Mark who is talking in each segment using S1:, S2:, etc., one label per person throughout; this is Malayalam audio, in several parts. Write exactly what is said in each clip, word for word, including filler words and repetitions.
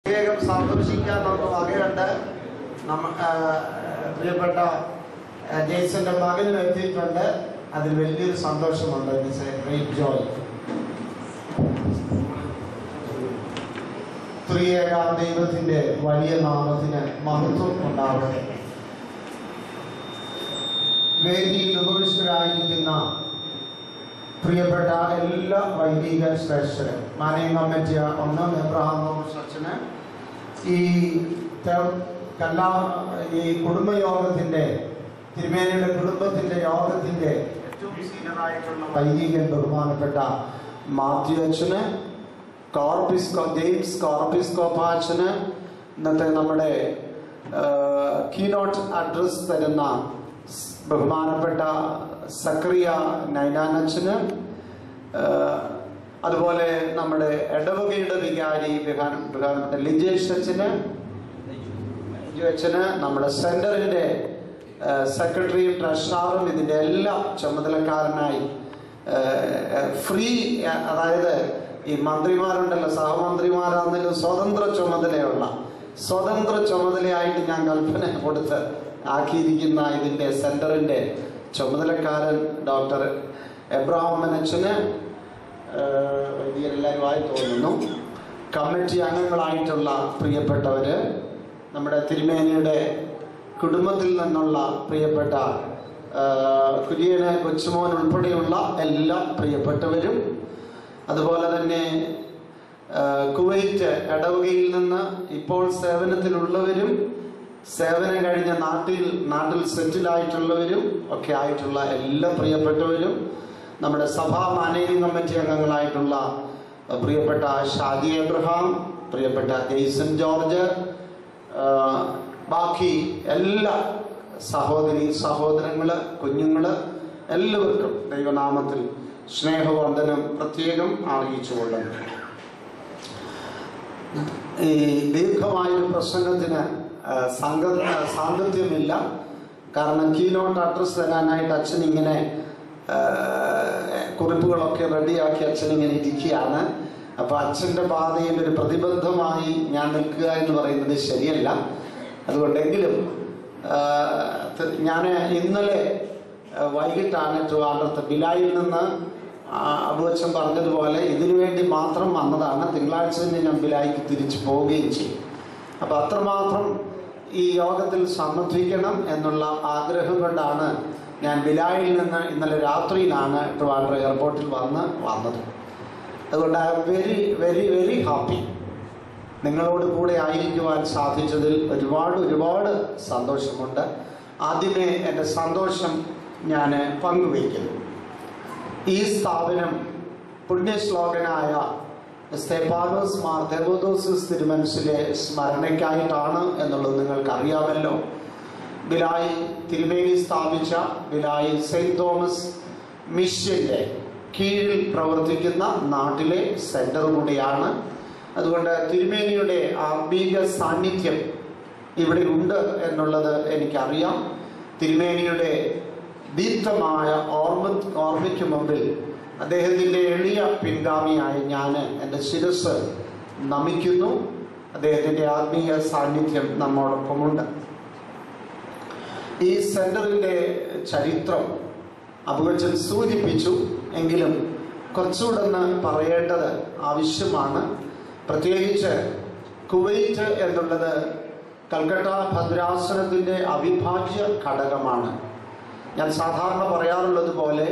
S1: വേഗം സന്തോഷിക്കാൻ നമുക്ക് വകയുണ്ട്. നമ്മ പ്രിയപ്പെട്ട ജെയ്സന്റെ മകനും എത്തിയിട്ടുണ്ട്. അതിൽ വലിയൊരു സന്തോഷമുണ്ട്. It's a great joy. ത്രിയേകാം ദൈവത്തിന്റെ വലിയ നാമത്തിന് മഹത്വം ഉണ്ടാവട്ടെ. വേദിയിൽ ഉപവിഷ്ടരായിരിക്കുന്ന പ്രിയപ്പെട്ട എല്ലാ വൈദിക ശ്രേഷ്ഠരും, മാനേജിംഗ് കമ്മിറ്റി ഒന്നാം എബ്രഹാം തോമസ് അച്ഛന്, ഈ കല്ലാ ഈ കുടുംബയോഗത്തിന്റെ തിരുമേനിയുടെ കുടുംബത്തിന്റെ യോഗത്തിന്റെ ഏറ്റവും സീനിയറായിട്ടുള്ള വൈദികൻ ബഹുമാനപ്പെട്ട മാത്യു അച്ഛന്, കോർപ്പിസ്കോ ജെയിംസ് കോർപ്പിസ്കോപ്പ അച്ഛന്, ഇന്നത്തെ നമ്മുടെ കീനോട്ട് അഡ്രസ് തരുന്ന ബഹുമാനപ്പെട്ട സക്രിയ നൈനാനച്ചന്, അതുപോലെ നമ്മുടെ ഇടവകയുടെ വികാരി ബഹുമാനപ്പെട്ട ലിജേഷ് അച്ഛന്, അച്ഛന്, നമ്മുടെ സെന്ററിന്റെ സെക്രട്ടറിയും ട്രഷററും ഇതിന്റെ എല്ലാ ചുമതലക്കാരനായി ഫ്രീ, അതായത് ഈ മന്ത്രിമാരുണ്ടല്ലോ, സഹമന്ത്രിമാരാണെങ്കിലും സ്വതന്ത്ര ചുമതലയുള്ള സ്വതന്ത്ര ചുമതലയായിട്ട് ഞാൻ കൽപ്പന കൊടുത്ത് ആക്കിയിരിക്കുന്ന ഇതിന്റെ സെന്ററിന്റെ ചുമതലക്കാരൻ ഡോക്ടർ എബ്രഹാം അച്ഛന്, വൈദികരെല്ലാവരുമായി തോന്നുന്നു, കമ്മിറ്റി അംഗങ്ങളായിട്ടുള്ള പ്രിയപ്പെട്ടവര്, നമ്മുടെ തിരുമേനിയുടെ കുടുംബത്തിൽ നിന്നുള്ള പ്രിയപ്പെട്ട കുര്യന് കൊച്ചുമോൻ ഉൾപ്പെടെയുള്ള എല്ലാ പ്രിയപ്പെട്ടവരും, അതുപോലെ തന്നെ കുവൈറ്റ് ഇടവകയിൽ നിന്ന് ഇപ്പോൾ സേവനത്തിലുള്ളവരും സേവനം കഴിഞ്ഞ നാട്ടിൽ നാട്ടിൽ സെറ്റിലായിട്ടുള്ളവരും ഒക്കെ ആയിട്ടുള്ള എല്ലാ പ്രിയപ്പെട്ടവരും, നമ്മുടെ സഭാ മാനേജിംഗ് കമ്മിറ്റി അംഗങ്ങളായിട്ടുള്ള പ്രിയപ്പെട്ട ഷാജി എബ്രഹാം, പ്രിയപ്പെട്ട ജെയ്സൺ ജോർജ്, ബാക്കി എല്ലാ സഹോദരി സഹോദരങ്ങള്, കുഞ്ഞുങ്ങള്, എല്ലാവർക്കും ദൈവനാമത്തിൽ സ്നേഹവന്ദനം പ്രത്യേകം അറിയിച്ചുകൊള്ളുന്നു. ഈ ദീർഘമായൊരു പ്രസംഗത്തിന് സംഘ സാങ്കത്യമില്ല. കാരണം കീനോട്ട് അഡ്രസ് തരാനായിട്ട് അച്ഛൻ ഇങ്ങനെ കുറിപ്പുകളൊക്കെ റെഡിയാക്കി അച്ഛൻ ഇങ്ങനെ ഇരിക്കുകയാണ്. അപ്പൊ അച്ഛൻ്റെ പാതയിൽ ഒരു പ്രതിബദ്ധമായി ഞാൻ നിൽക്കുക എന്ന് പറയുന്നത് ശരിയല്ല. അതുകൊണ്ടെങ്കിലും ഞാൻ ഇന്നലെ വൈകിട്ടാണ് ട്രിവാൻഡ്രത്ത് ബിലായിൽ നിന്ന് അബുവച്ചൻ പറഞ്ഞതുപോലെ ഇതിനു വേണ്ടി മാത്രം വന്നതാണ്. തിങ്കളാഴ്ച തന്നെ ഞാൻ ബിലായിക്ക് തിരിച്ചു പോവുകയും ചെയ്യും. അപ്പം അത്രമാത്രം ഈ യോഗത്തിൽ സംബന്ധിക്കണം എന്നുള്ള ആഗ്രഹം കൊണ്ടാണ് ഞാൻ ബിലായിൽ നിന്ന് ഇന്നലെ രാത്രിയിലാണ് ട്രിവാൻഡ്രം എയർപോർട്ടിൽ വന്ന് വന്നത്. അതുകൊണ്ട് I'm very very very happy. നിങ്ങളോട് കൂടെ ആയിരിക്കുവാൻ സാധിച്ചതിൽ ഒരുപാട് ഒരുപാട് സന്തോഷമുണ്ട്. ആദ്യമേ എൻ്റെ സന്തോഷം ഞാൻ പങ്കുവയ്ക്കുന്നു. ഈ സ്ഥാപനം പുണ്യശ്ലോകനായ സ്തെഫാനോസ് മാർ തെവോദോസിസ് തിരുമനസിലെ സ്മരണയ്ക്കായിട്ടാണ് എന്നുള്ളത് നിങ്ങൾക്ക് അറിയാമല്ലോ. ബിലായി തിരുമേനി സ്ഥാപിച്ച ബിലായി സെയിന്റ് തോമസ് മിഷന്റെ കീഴിൽ പ്രവർത്തിക്കുന്ന നാട്ടിലെ സെന്റർ കൂടിയാണ്. അതുകൊണ്ട് തിരുമേനിയുടെ ആത്മീക സാന്നിധ്യം ഇവിടെ ഉണ്ട് എന്നുള്ളത് എനിക്കറിയാം. തിരുമേനിയുടെ ദീപ്തമായ ഓർമ്മ ഓർമ്മയ്ക്ക് മുമ്പിൽ അദ്ദേഹത്തിൻ്റെ എളിയ പിൻഗാമിയായി ഞാൻ എൻ്റെ ശിരസ് നമിക്കുന്നു. അദ്ദേഹത്തിൻ്റെ ആത്മീയ സാന്നിധ്യം നമ്മോടൊപ്പമുണ്ട്. ഈ സെന്ററിൻ്റെ ചരിത്രം അബുവച്ചൻ സൂചിപ്പിച്ചു, എങ്കിലും കുറച്ചുകൂടെ ഒന്ന് പറയേണ്ടത് ആവശ്യമാണ്. പ്രത്യേകിച്ച് കുവൈറ്റ് എന്നുള്ളത് കൽക്കട്ട ഭദ്രാസനത്തിൻ്റെ അവിഭാജ്യ ഘടകമാണ്. ഞാൻ സാധാരണ പറയാറുള്ളത് പോലെ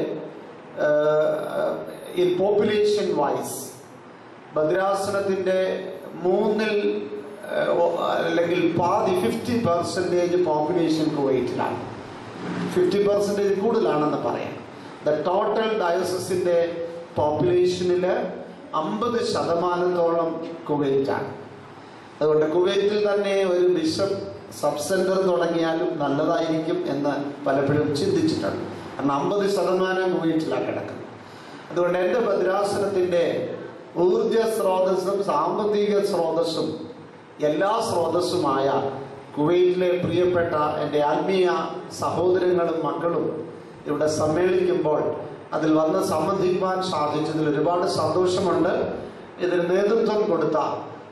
S1: ഇൻ പോപ്പുലേഷൻ വൈസ് ഭദ്രാസനത്തിൻ്റെ മൂന്നിൽ അല്ലെങ്കിൽ പാതി ഫിഫ്റ്റി പെർസെൻറ്റേജ് പോപ്പുലേഷൻ കുവൈറ്റിലാണ്. ഫിഫ്റ്റി പെർസെൻറ്റേജ് കൂടുതലാണെന്ന് പറയാം. ദ ടോട്ടൽ ഡയോസിസിൻ്റെ പോപ്പുലേഷനിൽ അമ്പത് ശതമാനത്തോളം കുവൈറ്റാണ്. അതുകൊണ്ട് കുവൈറ്റിൽ തന്നെ ഒരു ബിഷപ്പ് സബ് സെന്റർ തുടങ്ങിയാലും നല്ലതായിരിക്കും എന്ന് പലപ്പോഴും ചിന്തിച്ചിട്ടുണ്ട്. കാരണം അമ്പത് ശതമാനം കുവൈറ്റിലാണ് കിടക്കുന്നത്. അതുകൊണ്ട് എൻ്റെ ഭദ്രാസനത്തിൻ്റെ ഊർജ സ്രോതസ്സും സാമ്പത്തിക സ്രോതസ്സും എല്ലാ സ്രോതസ്സുമായ കുവൈറ്റിലെ പ്രിയപ്പെട്ട എൻ്റെ ആത്മീയ സഹോദരങ്ങളും മക്കളും ഇവിടെ സമ്മേളിക്കുമ്പോൾ അതിൽ വന്ന് സംബന്ധിക്കുവാൻ സാധിച്ചതിൽ ഒരുപാട് സന്തോഷമുണ്ട്. ഇതിന് നേതൃത്വം കൊടുത്ത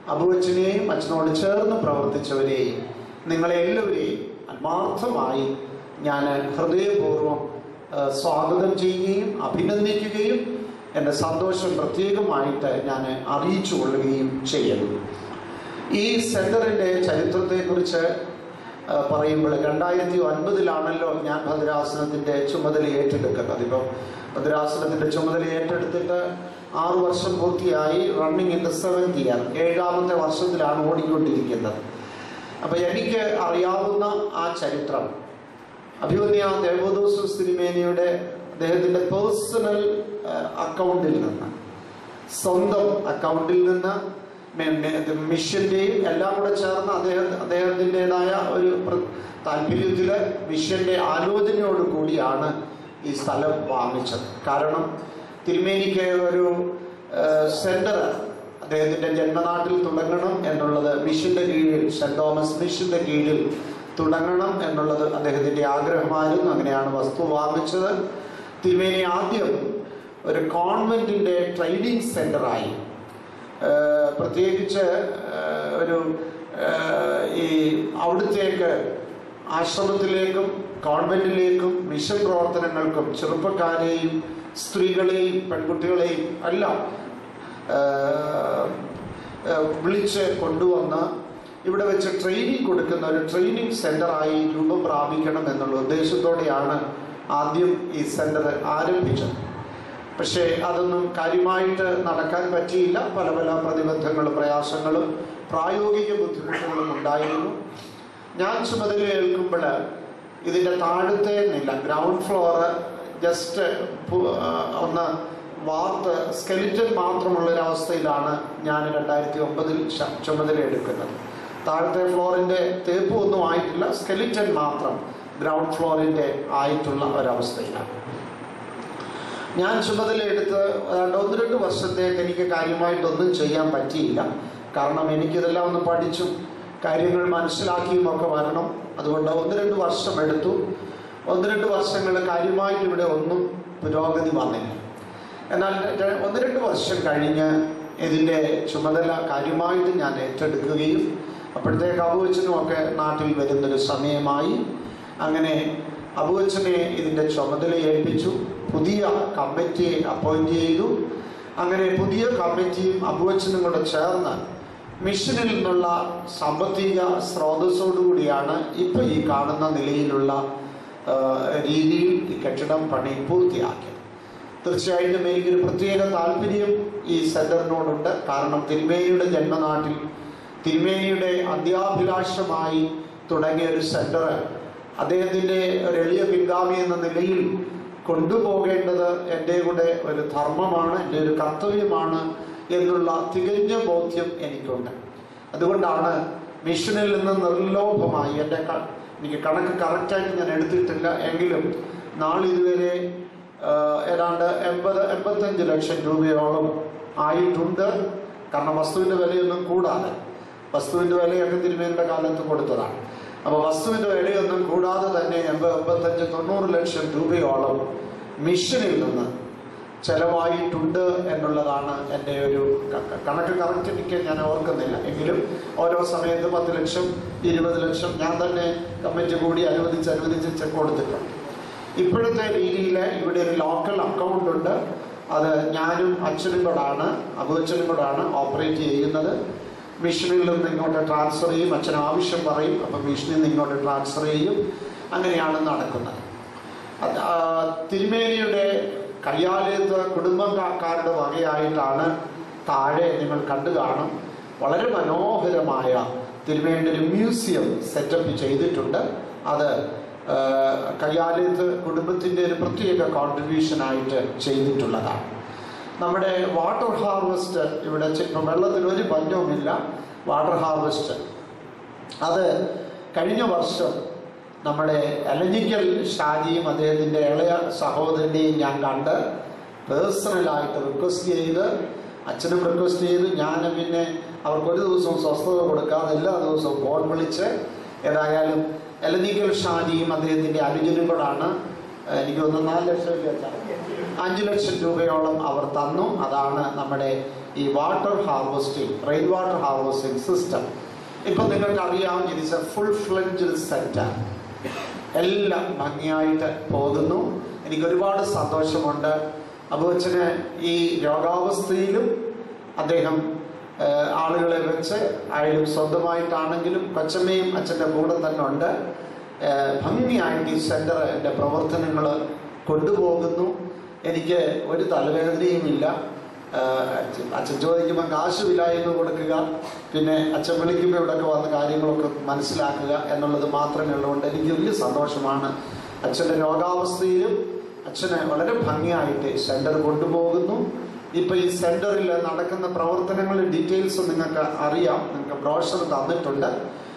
S2: അബുവച്ചനെയും അച്ഛനോട് ചേർന്ന് പ്രവർത്തിച്ചവരെയും നിങ്ങളെല്ലാവരെയും ആത്മാർത്ഥമായി ഞാൻ ഹൃദയപൂർവ്വം സ്വാഗതം ചെയ്യുകയും അഭിനന്ദിക്കുകയും എൻ്റെ സന്തോഷം പ്രത്യേകമായിട്ട് ഞാൻ അറിയിച്ചു കൊള്ളുകയും ചെയ്യുന്നു. ഈ സെൻറ്ററിൻ്റെ ചരിത്രത്തെക്കുറിച്ച് പറയുമ്പോൾ രണ്ടായിരത്തി ഒൻപതിലാണല്ലോ ഞാൻ ഭദ്രാസനത്തിൻ്റെ ചുമതല ഏറ്റെടുക്കുന്നത്. ഇപ്പം ഭദ്രാസനത്തിൻ്റെ ചുമതല ഏറ്റെടുത്തിട്ട് ആറു വർഷം പൂർത്തിയായി. Running in the seventh year, ഏഴാമത്തെ വർഷത്തിലാണ് ഓടിക്കൊണ്ടിരിക്കുന്നത്. അപ്പം എനിക്ക് അറിയാവുന്ന ആ ചരിത്രം അഭിവന്യ ദേവദോസസ് തിരുമേനിയുടെ അദ്ദേഹത്തിൻ്റെ പേഴ്സണൽ അക്കൗണ്ടിൽ നിന്ന്, സ്വന്തം അക്കൗണ്ടിൽ നിന്ന്, മിഷൻ്റെയും എല്ലാം കൂടെ ചേർന്ന് അദ്ദേഹം അദ്ദേഹത്തിൻ്റെതായ ഒരു താല്പര്യത്തിൽ മിഷൻ്റെ ആലോചനയോട് കൂടിയാണ് ഈ സ്ഥലം വാങ്ങിച്ചത്. കാരണം തിരുമേനിക്ക് ഒരു സെൻറ്റർ അദ്ദേഹത്തിൻ്റെ ജന്മനാട്ടിൽ തുടങ്ങണം എന്നുള്ളത്, മിഷൻ്റെ കീഴിൽ, സെൻറ് തോമസ് മിഷൻ്റെ കീഴിൽ തുടങ്ങണം എന്നുള്ളത് അദ്ദേഹത്തിൻ്റെ ആഗ്രഹമായിരുന്നു. അങ്ങനെയാണ് വസ്തു വാങ്ങിച്ചത്. തിരുമേനി ആദ്യം ഒരു കോൺവെൻറ്റിൻ്റെ ട്രെയിനിങ് സെൻ്ററായി, പ്രത്യേകിച്ച് ഒരു ഈ അവിടുത്തേക്ക് ആശ്രമത്തിലേക്കും കോൺവെൻറ്റിലേക്കും മിഷൻ പ്രവർത്തനങ്ങൾക്കും ചെറുപ്പക്കാരെയും സ്ത്രീകളെയും പെൺകുട്ടികളെയും എല്ലാം വിളിച്ച് കൊണ്ടുവന്ന് ഇവിടെ വെച്ച് ട്രെയിനിങ് കൊടുക്കുന്ന ഒരു ട്രെയിനിങ് സെൻ്ററായി രൂപം പ്രാപിക്കണം എന്നുള്ള ഉദ്ദേശത്തോടെയാണ് ആദ്യം ഈ സെൻ്റർ ആരംഭിച്ചത്. പക്ഷേ അതൊന്നും കാര്യമായിട്ട് നടക്കാൻ പറ്റിയില്ല. പല പല പ്രതിബന്ധങ്ങളും പ്രയാസങ്ങളും പ്രായോഗിക ബുദ്ധിമുട്ടുകളും ഉണ്ടായിരുന്നു. ഞാൻ ചുമതല ഏൽക്കുമ്പോൾ ഇതിൻ്റെ താഴത്തെ നില, ഗ്രൗണ്ട് ഫ്ലോറ് ജസ്റ്റ് ഒന്ന് വാർത്ത് സ്കെലിറ്റൻ മാത്രമുള്ളൊരവസ്ഥയിലാണ് ഞാൻ രണ്ടായിരത്തി ഒമ്പതിൽ ചുമതല എടുക്കുന്നത്. താഴത്തെ ഫ്ലോറിൻ്റെ തേപ്പ് ഒന്നും ആയിട്ടില്ല, സ്കെലിറ്റൻ മാത്രം ഗ്രൗണ്ട് ഫ്ലോറിൻ്റെ ആയിട്ടുള്ള ഒരവസ്ഥയിലാണ് ഞാൻ ചുമതല എടുത്ത്. ഏതാണ്ട് ഒന്ന് രണ്ട് വർഷത്തേക്ക് എനിക്ക് കാര്യമായിട്ടൊന്നും ചെയ്യാൻ പറ്റിയില്ല. കാരണം എനിക്കിതെല്ലാം ഒന്ന് പഠിച്ചും കാര്യങ്ങൾ മനസ്സിലാക്കിയും ഒക്കെ വരണം. അതുകൊണ്ട് ഒന്ന് രണ്ട് വർഷം എടുത്തു. ഒന്ന് രണ്ട് വർഷങ്ങൾ കാര്യമായിട്ട് ഇവിടെ ഒന്നും പുരോഗതി വന്നില്ല. എന്നാൽ ഒന്ന് രണ്ട് വർഷം കഴിഞ്ഞ് ഇതിൻ്റെ ചുമതല കാര്യമായിട്ട് ഞാൻ ഏറ്റെടുക്കുകയും അപ്പോഴത്തേക്ക് അബുവച്ചനുമൊക്കെ നാട്ടിൽ വരുന്നൊരു സമയമായി. അങ്ങനെ അബുവച്ചനെ ഇതിൻ്റെ ചുമതല ഏൽപ്പിച്ചു. പുതിയ കമ്മിറ്റിയെ അപ്പോയിൻ്റ് ചെയ്തു. അങ്ങനെ പുതിയ കമ്മിറ്റിയും അബുവച്ചനും കൂടെ ചേർന്ന് മിഷനിൽ നിന്നുള്ള സാമ്പത്തിക സ്രോതസ്സോടുകൂടിയാണ് ഇപ്പോൾ ഈ കാണുന്ന നിലയിലുള്ള രീതിയിൽ ഈ കെട്ടിടം പണി പൂർത്തിയാക്കിയത്. തീർച്ചയായിട്ടും എനിക്കൊരു പ്രത്യേക താല്പര്യം ഈ സെൻറ്ററിനോടുണ്ട്. കാരണം തിരുമേനിയുടെ ജന്മനാട്ടിൽ തിരുമേനിയുടെ അന്ത്യാഭിലാഷമായി തുടങ്ങിയ ഒരു സെൻറ്റർ അദ്ദേഹത്തിൻ്റെ ഒരു എളിയ പിൻഗാമി എന്ന നിലയിൽ കൊണ്ടുപോകേണ്ടത് എൻ്റെ കൂടെ ഒരു ധർമ്മമാണ്, എൻ്റെ ഒരു കർത്തവ്യമാണ് എന്നുള്ള തികഞ്ഞ ബോധ്യം എനിക്കുണ്ട്. അതുകൊണ്ടാണ് മിഷനിൽ നിന്ന് നിർലോഭമായി, എൻ്റെ എനിക്ക് കണക്ക് കറക്റ്റായിട്ട് ഞാൻ എടുത്തിട്ടില്ല എങ്കിലും നാളിതുവരെ ഏതാണ്ട് എൺപത് എൺപത്തഞ്ച് ലക്ഷം രൂപയോളം ആയിട്ടുണ്ട്. കാരണം വസ്തുവിൻ്റെ വിലയൊന്നും കൂടാതെ, വസ്തുവിൻ്റെ വിലയൊക്കെ തിരുമേനിയുടെ കാലത്ത് കൊടുത്തതാണ്. അപ്പോൾ വസ്തുവിൻ്റെ വിലയൊന്നും കൂടാതെ തന്നെ എൺപത് എൺപത്തഞ്ച് തൊണ്ണൂറ് ലക്ഷം രൂപയോളം മിഷനിൽ നിന്ന് ചെലവായിട്ടുണ്ട് എന്നുള്ളതാണ് എൻ്റെ ഒരു കണക്ക്. കറക്റ്റ് എനിക്ക് ഞാൻ ഓർക്കുന്നില്ല എങ്കിലും ഓരോ സമയത്ത് പത്ത് ലക്ഷം ഇരുപത് ലക്ഷം ഞാൻ തന്നെ കമ്മിറ്റി കൂടി അനുവദിച്ച് അനുവദിച്ച് കൊടുത്തിട്ടുണ്ട്. ഇപ്പോഴത്തെ രീതിയിൽ ഇവിടെ ഒരു ലോക്കൽ അക്കൗണ്ട് ഉണ്ട്. അത് ഞാനും അച്ഛനും കൂടാണ്, അബുവച്ചനും കൂടാണ് ഓപ്പറേറ്റ് ചെയ്യുന്നത്. മിഷനിൽ നിന്ന് ഇങ്ങോട്ട് ട്രാൻസ്ഫർ ചെയ്യും, അച്ഛൻ ആവശ്യം പറയും, അപ്പം മിഷനിൽ നിന്ന് ഇങ്ങോട്ട് ട്രാൻസ്ഫർ ചെയ്യും. അങ്ങനെയാണ് നടക്കുന്നത്. തിരുമേനിയുടെ കയ്യാലയത്ത് കുടുംബക്കാരുടെ വകയായിട്ടാണ് താഴെ നിങ്ങൾ കണ്ടു കാണും വളരെ മനോഹരമായ തിരുമേനിയുടെ ഒരു മ്യൂസിയം സെറ്റപ്പ് ചെയ്തിട്ടുണ്ട്. അത് കയ്യാലയത്ത് കുടുംബത്തിൻ്റെ ഒരു പ്രത്യേക കോൺട്രിബ്യൂഷനായിട്ട് ചെയ്തിട്ടുള്ളതാണ്. നമ്മുടെ വാട്ടർ ഹാർവെസ്റ്റ് ഇവിടെ ഇപ്പം വെള്ളത്തിന് ഒരു പഞ്ഞവുമില്ല. വാട്ടർ ഹാർവെസ്റ്റ് അത് കഴിഞ്ഞ വർഷം നമ്മുടെ എലഞ്ഞിക്കൽ ഷാജിയും അദ്ദേഹത്തിൻ്റെ ഇളയ സഹോദരനെയും ഞാൻ കണ്ട് പേഴ്സണലായിട്ട് റിക്വസ്റ്റ് ചെയ്ത്, അച്ഛനും റിക്വസ്റ്റ് ചെയ്ത്, ഞാനും പിന്നെ അവർക്കൊരു ദിവസവും സ്വസ്ഥത കൊടുക്കാതെ എല്ലാ ദിവസവും ഫോൺ വിളിച്ച് ഏതായാലും എലഞ്ഞിക്കൽ ഷാജിയും അദ്ദേഹത്തിൻ്റെ അനുജനും കൂടാണ് എനിക്ക് ഒന്ന് നാല് ലക്ഷം രൂപ അഞ്ച് ലക്ഷം രൂപയോളം അവർ തന്നു. അതാണ് നമ്മുടെ ഈ water harvesting, rain water harvesting system. ഇപ്പം നിങ്ങൾക്ക് അറിയാം, it is a full fledged centre. എല്ലാം ഭംഗിയായിട്ട് പോകുന്നു. എനിക്ക് ഒരുപാട് സന്തോഷമുണ്ട്. അബൂച്ചന് ഈ രോഗാവസ്ഥയിലും അദ്ദേഹം ആളുകളെ വെച്ച് ആയാലും സ്വന്തമായിട്ടാണെങ്കിലും കൊച്ചമ്മയും അച്ഛൻ്റെ കൂടെ തന്നെ ഉണ്ട്. ഭംഗിയായിട്ട് ഈ സെൻ്ററിൻ്റെ പ്രവർത്തനങ്ങൾ കൊണ്ടുപോകുന്നു. എനിക്ക് ഒരു തലവേദനയുമില്ല. അച്ഛൻ ചോദിക്കുമ്പോൾ കാശുമില്ല എന്ന് കൊടുക്കുക, പിന്നെ അച്ഛൻ വിളിക്കുമ്പോൾ ഇവിടെയൊക്കെ വന്ന് കാര്യങ്ങളൊക്കെ മനസ്സിലാക്കുക എന്നുള്ളത് മാത്രമേ ഉള്ളതുകൊണ്ട് എനിക്ക് വലിയ സന്തോഷമാണ്. അച്ഛൻ്റെ രോഗാവസ്ഥയിലും അച്ഛനെ വളരെ ഭംഗിയായിട്ട് സെൻ്റർ കൊണ്ടുപോകുന്നു. ഇപ്പം ഈ സെൻ്ററിൽ നടക്കുന്ന പ്രവർത്തനങ്ങളുടെ ഡീറ്റെയിൽസ് നിങ്ങൾക്ക് അറിയാം, നിങ്ങൾക്ക് ബ്രോഷർ തന്നിട്ടുണ്ട്.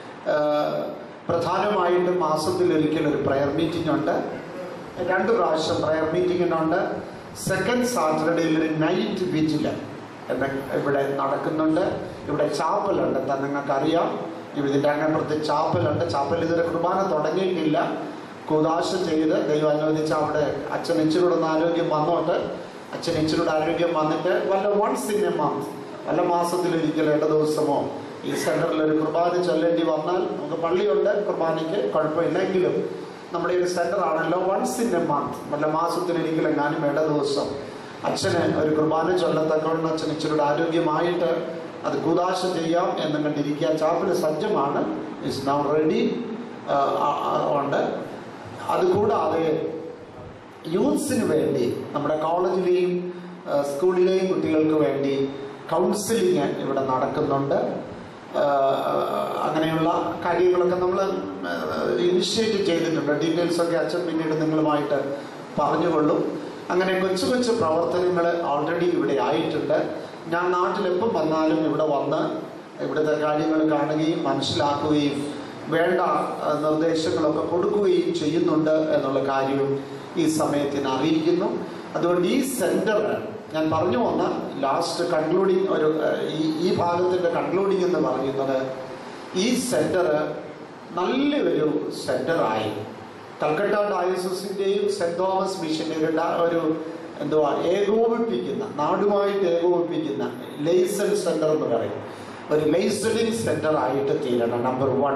S2: പ്രധാനമായിട്ടും മാസത്തിലൊരിക്കൽ ഒരു പ്രയർ മീറ്റിംഗ് ഉണ്ട്. രണ്ട് പ്രാവശ്യം പ്രയർ മീറ്റിങ്ങിനുണ്ട്. സെക്കൻഡ് സാറ്റർഡേയിൽ ഒരു നൈറ്റ് വിജില് ഇവിടെ നടക്കുന്നുണ്ട്. ഇവിടെ ചാപ്പലുണ്ട്, നിങ്ങൾക്കറിയാം. ഇതിൻ്റെ അങ്ങനപ്പുറത്ത് ചാപ്പലുണ്ട്. ചാപ്പൽ ഇതുവരെ കുർബാന തുടങ്ങിയിട്ടില്ല. കൂദാശ ചെയ്ത് ദൈവം അനുവദിച്ച് അവിടെ അച്ഛൻ ഇച്ചിലൂടെ ഒന്ന് ആരോഗ്യം വന്നോട്ട് അച്ഛൻ ഇച്ചിലൂടെ ആരോഗ്യം വന്നിട്ട് വല്ല വൺസ് ഇൻ എ മന്ത്, വല്ല മാസത്തിലൊരിക്കൽ ഇട ദിവസമോ ഈ സെൻ്ററിൽ ഒരു കുർബാന ചൊല്ലേണ്ടി വന്നാൽ, നമുക്ക് പള്ളിയുണ്ട് കുർബാനയ്ക്ക്, കുഴപ്പമില്ലെങ്കിലും നമ്മുടെ ഒരു സെൻ്റർ ആണല്ലോ, വൺസ് ഇൻ എ മന്ത് വല്ല മാസത്തിലൊരിക്കലും എങ്ങാനും ഇട ദിവസം അച്ഛന് ഒരു കുർബാന ചൊല്ലത്തക്കവണ്ണം അച്ഛൻ ഇച്ചിലൂടെ ആരോഗ്യമായിട്ട് അത് കൂദാശ ചെയ്യാം എന്നും കണ്ടിരിക്കുക. ചാപ്പല് സജ്ജമാണ്, ഇറ്റ്സ് നൗ റെഡി ഉണ്ട്. അതുകൂടാതെ യൂത്ത്സിന് വേണ്ടി നമ്മുടെ കോളേജിലെയും സ്കൂളിലെയും കുട്ടികൾക്ക് വേണ്ടി കൗൺസിലിങ് ഇവിടെ നടക്കുന്നുണ്ട്. അങ്ങനെയുള്ള കാര്യങ്ങളൊക്കെ നമ്മൾ ഇനിഷ്യേറ്റ് ചെയ്തിട്ടുണ്ട്. ഡീറ്റെയിൽസൊക്കെ അച്ഛൻ പിന്നീട് നിങ്ങളുമായിട്ട് പറഞ്ഞുകൊള്ളും. അങ്ങനെ കൊച്ചു കൊച്ചു പ്രവർത്തനങ്ങൾ ഓൾറെഡി ഇവിടെ ആയിട്ടുണ്ട്. ഞാൻ നാട്ടിലെപ്പം വന്നാലും ഇവിടെ വന്ന് ഇവിടുത്തെ കാര്യങ്ങൾ കാണുകയും മനസ്സിലാക്കുകയും വേണ്ട നിർദ്ദേശങ്ങളൊക്കെ കൊടുക്കുകയും ചെയ്യുന്നുണ്ട് എന്നുള്ള കാര്യവും ഈ സമയത്തിന് അറിയിക്കുന്നു. അതുകൊണ്ട് ഈ സെന്റർ ഞാൻ പറഞ്ഞു വന്ന ലാസ്റ്റ് കൺക്ലൂഡിങ് ഒരു ഈ ഈ ഭാഗത്തിൻ്റെ കൺക്ലൂഡിങ് എന്ന് പറയുന്നത്, ഈ സെന്റർ നല്ലൊരു സെന്ററായി കൽക്കട്ട ഡയോസിസിൻ്റെയും സെന്റ് തോമസ് മിഷനറിയുടെ ഒരു എന്തുവാ ഏകോപിപ്പിക്കുന്ന, നാടുമായിട്ട് ഏകോപിപ്പിക്കുന്ന ലൈസൺ സെന്റർ എന്ന് പറയും, ഒരു ലൈസണിങ് സെന്റർ ആയിട്ട് തീരണം. Number one.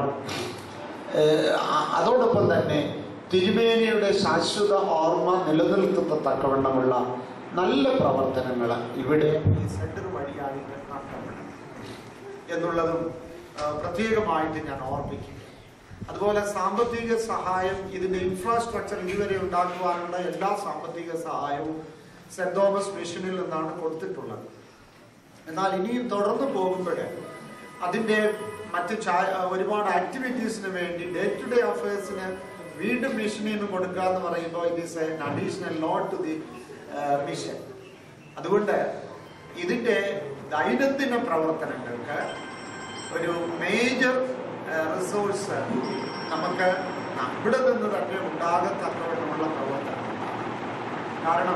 S2: അതോടൊപ്പം തന്നെ തിരുമേനിയുടെ ശാശ്വത ഓർമ്മ നിലനിൽക്കുന്ന തക്കവണ്ണമുള്ള നല്ല പ്രവർത്തനങ്ങൾ ഇവിടെ ഈ സെന്റർ വഴിയായിട്ട് നടത്തപ്പെടണം എന്നുള്ളതും പ്രത്യേകമായിട്ട് ഞാൻ ഓർമ്മിക്കുക. അതുപോലെ സാമ്പത്തിക സഹായം, ഇതിന്റെ ഇൻഫ്രാസ്ട്രക്ചർ ഇതുവരെ ഉണ്ടാക്കുവാനുള്ള എല്ലാ സാമ്പത്തിക സഹായവും സെന്റ് തോമസ് മിഷനിൽ നിന്നാണ് കൊടുത്തിട്ടുള്ളത്. എന്നാൽ ഇനിയും തുടർന്ന് പോകുമ്പോൾ അതിൻ്റെ മറ്റ് ഒരുപാട് ആക്ടിവിറ്റീസിന് വേണ്ടി ഡേ ടു ഡേ അഫയേഴ്സിന് വീണ്ടും മിഷനിൽ നിന്ന് കൊടുക്കുക എന്ന് പറയുമ്പോൾ it is an additional load to the mission. അതുകൊണ്ട് ഇതിൻ്റെ ദൈനംദിന പ്രവർത്തനങ്ങൾക്ക് ഒരു മേജർ റിസോഴ്സ് നമുക്ക് ഇവിടെ നിന്ന് തന്നെ ഉണ്ടാകത്തക്കവണ്ണമുള്ള പ്രവർത്തനം. കാരണം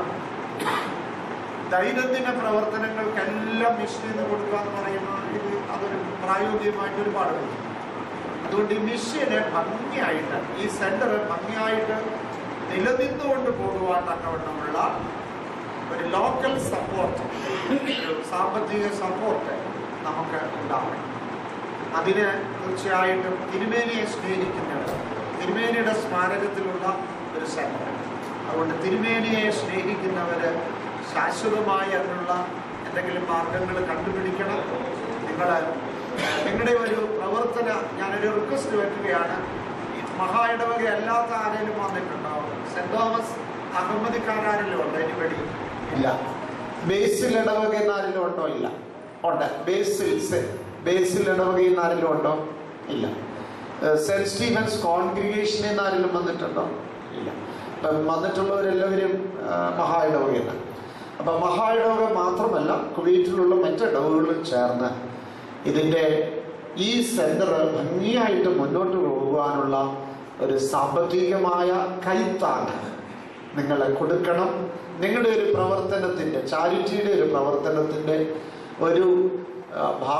S2: ദൈനംദിന പ്രവർത്തനങ്ങൾക്കെല്ലാം മിഷനിൽ നിന്ന് കൊടുക്കുക എന്ന് പറയുമ്പോൾ ഇത് അതൊരു പ്രായോഗികമായിട്ട് ഒരുപാട് വരും. അതുകൊണ്ട് ഈ മിഷനെ ഭംഗിയായിട്ട്, ഈ സെന്റർ ഭംഗിയായിട്ട് നിലനിന്നുകൊണ്ട് പോകുവാൻ തക്കവണ്ണമുള്ള ഒരു ലോക്കൽ സപ്പോർട്ട്, ഒരു സാമ്പത്തിക സപ്പോർട്ട് നമുക്ക് ഉണ്ടാവണം. അതിന് തീർച്ചയായിട്ടും തിരുമേനിയെ സ്നേഹിക്കുന്നവർ, തിരുമേനിയുടെ സ്മാരകത്തിലുള്ള ഒരു സെന്റർ. അതുകൊണ്ട് തിരുമേനിയെ സ്നേഹിക്കുന്നവര് ശാശ്വതമായി അതിനുള്ള എന്തെങ്കിലും മാർഗങ്ങൾ കണ്ടുപിടിക്കണം. നിങ്ങൾ നിങ്ങളുടെ ഒരു പ്രവർത്തന ഞാനൊരു റിക്വസ്റ്റ് വെക്കുകയാണ്. മഹാ ഇടവക അല്ലാത്ത ആരെങ്കിലും വന്നിട്ടുണ്ടാവും? സെന്റ് തോമസ് അഹമ്മദിക്കാരെങ്കിലും ഉണ്ടോ? എനിവടി ഇല്ല. ബേസിൽ ഇടവക എന്നാരെങ്കിലും ഉണ്ടോ? ഇല്ല. ഉണ്ട്. ബേസിൽ ബേസിൽ ഇടവക എന്നാരെങ്കിലും ഉണ്ടോ? ഇല്ല. സെന്റ് സ്റ്റീഫൻസ് കോൺഗ്രിഗേഷൻ എന്നാരെങ്കിലും വന്നിട്ടുണ്ടോ? ഇല്ല. അപ്പം വന്നിട്ടുള്ളവരെല്ലാവരും മഹാ ഇടവകയാണ്. അപ്പം മഹാ ഇടവക മാത്രമല്ല, കുവൈറ്റിലുള്ള മറ്റിടവകളും ചേർന്ന് ഇതിൻ്റെ ഈ സെന്റർ ഭംഗിയായിട്ട് മുന്നോട്ട് പോകുവാനുള്ള ഒരു സാമ്പത്തികമായ കൈത്താങ് നിങ്ങൾ കൊടുക്കണം. നിങ്ങളുടെ ഒരു പ്രവർത്തനത്തിൻ്റെ, ചാരിറ്റിയുടെ ഒരു പ്രവർത്തനത്തിൻ്റെ ഒരു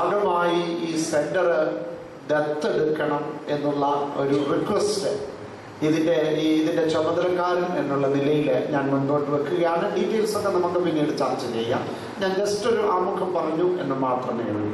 S2: ഭാഗമായി ഈ സെന്റർ ദത്തെടുക്കണം എന്നുള്ള ഒരു റിക്വസ്റ്റ് ഇതിൻ്റെ ഈ ഇതിൻ്റെ ചുമതലക്കാരൻ എന്നുള്ള നിലയിൽ ഞാൻ മുൻപോട്ട് വെക്കുകയാണ്. ഡീറ്റെയിൽസൊക്കെ നമുക്ക് പിന്നീട് ചർച്ച ചെയ്യാം. ഞാൻ ജസ്റ്റ് ഒരു ആമുഖം പറഞ്ഞു എന്ന് മാത്രമേ ഉള്ളൂ.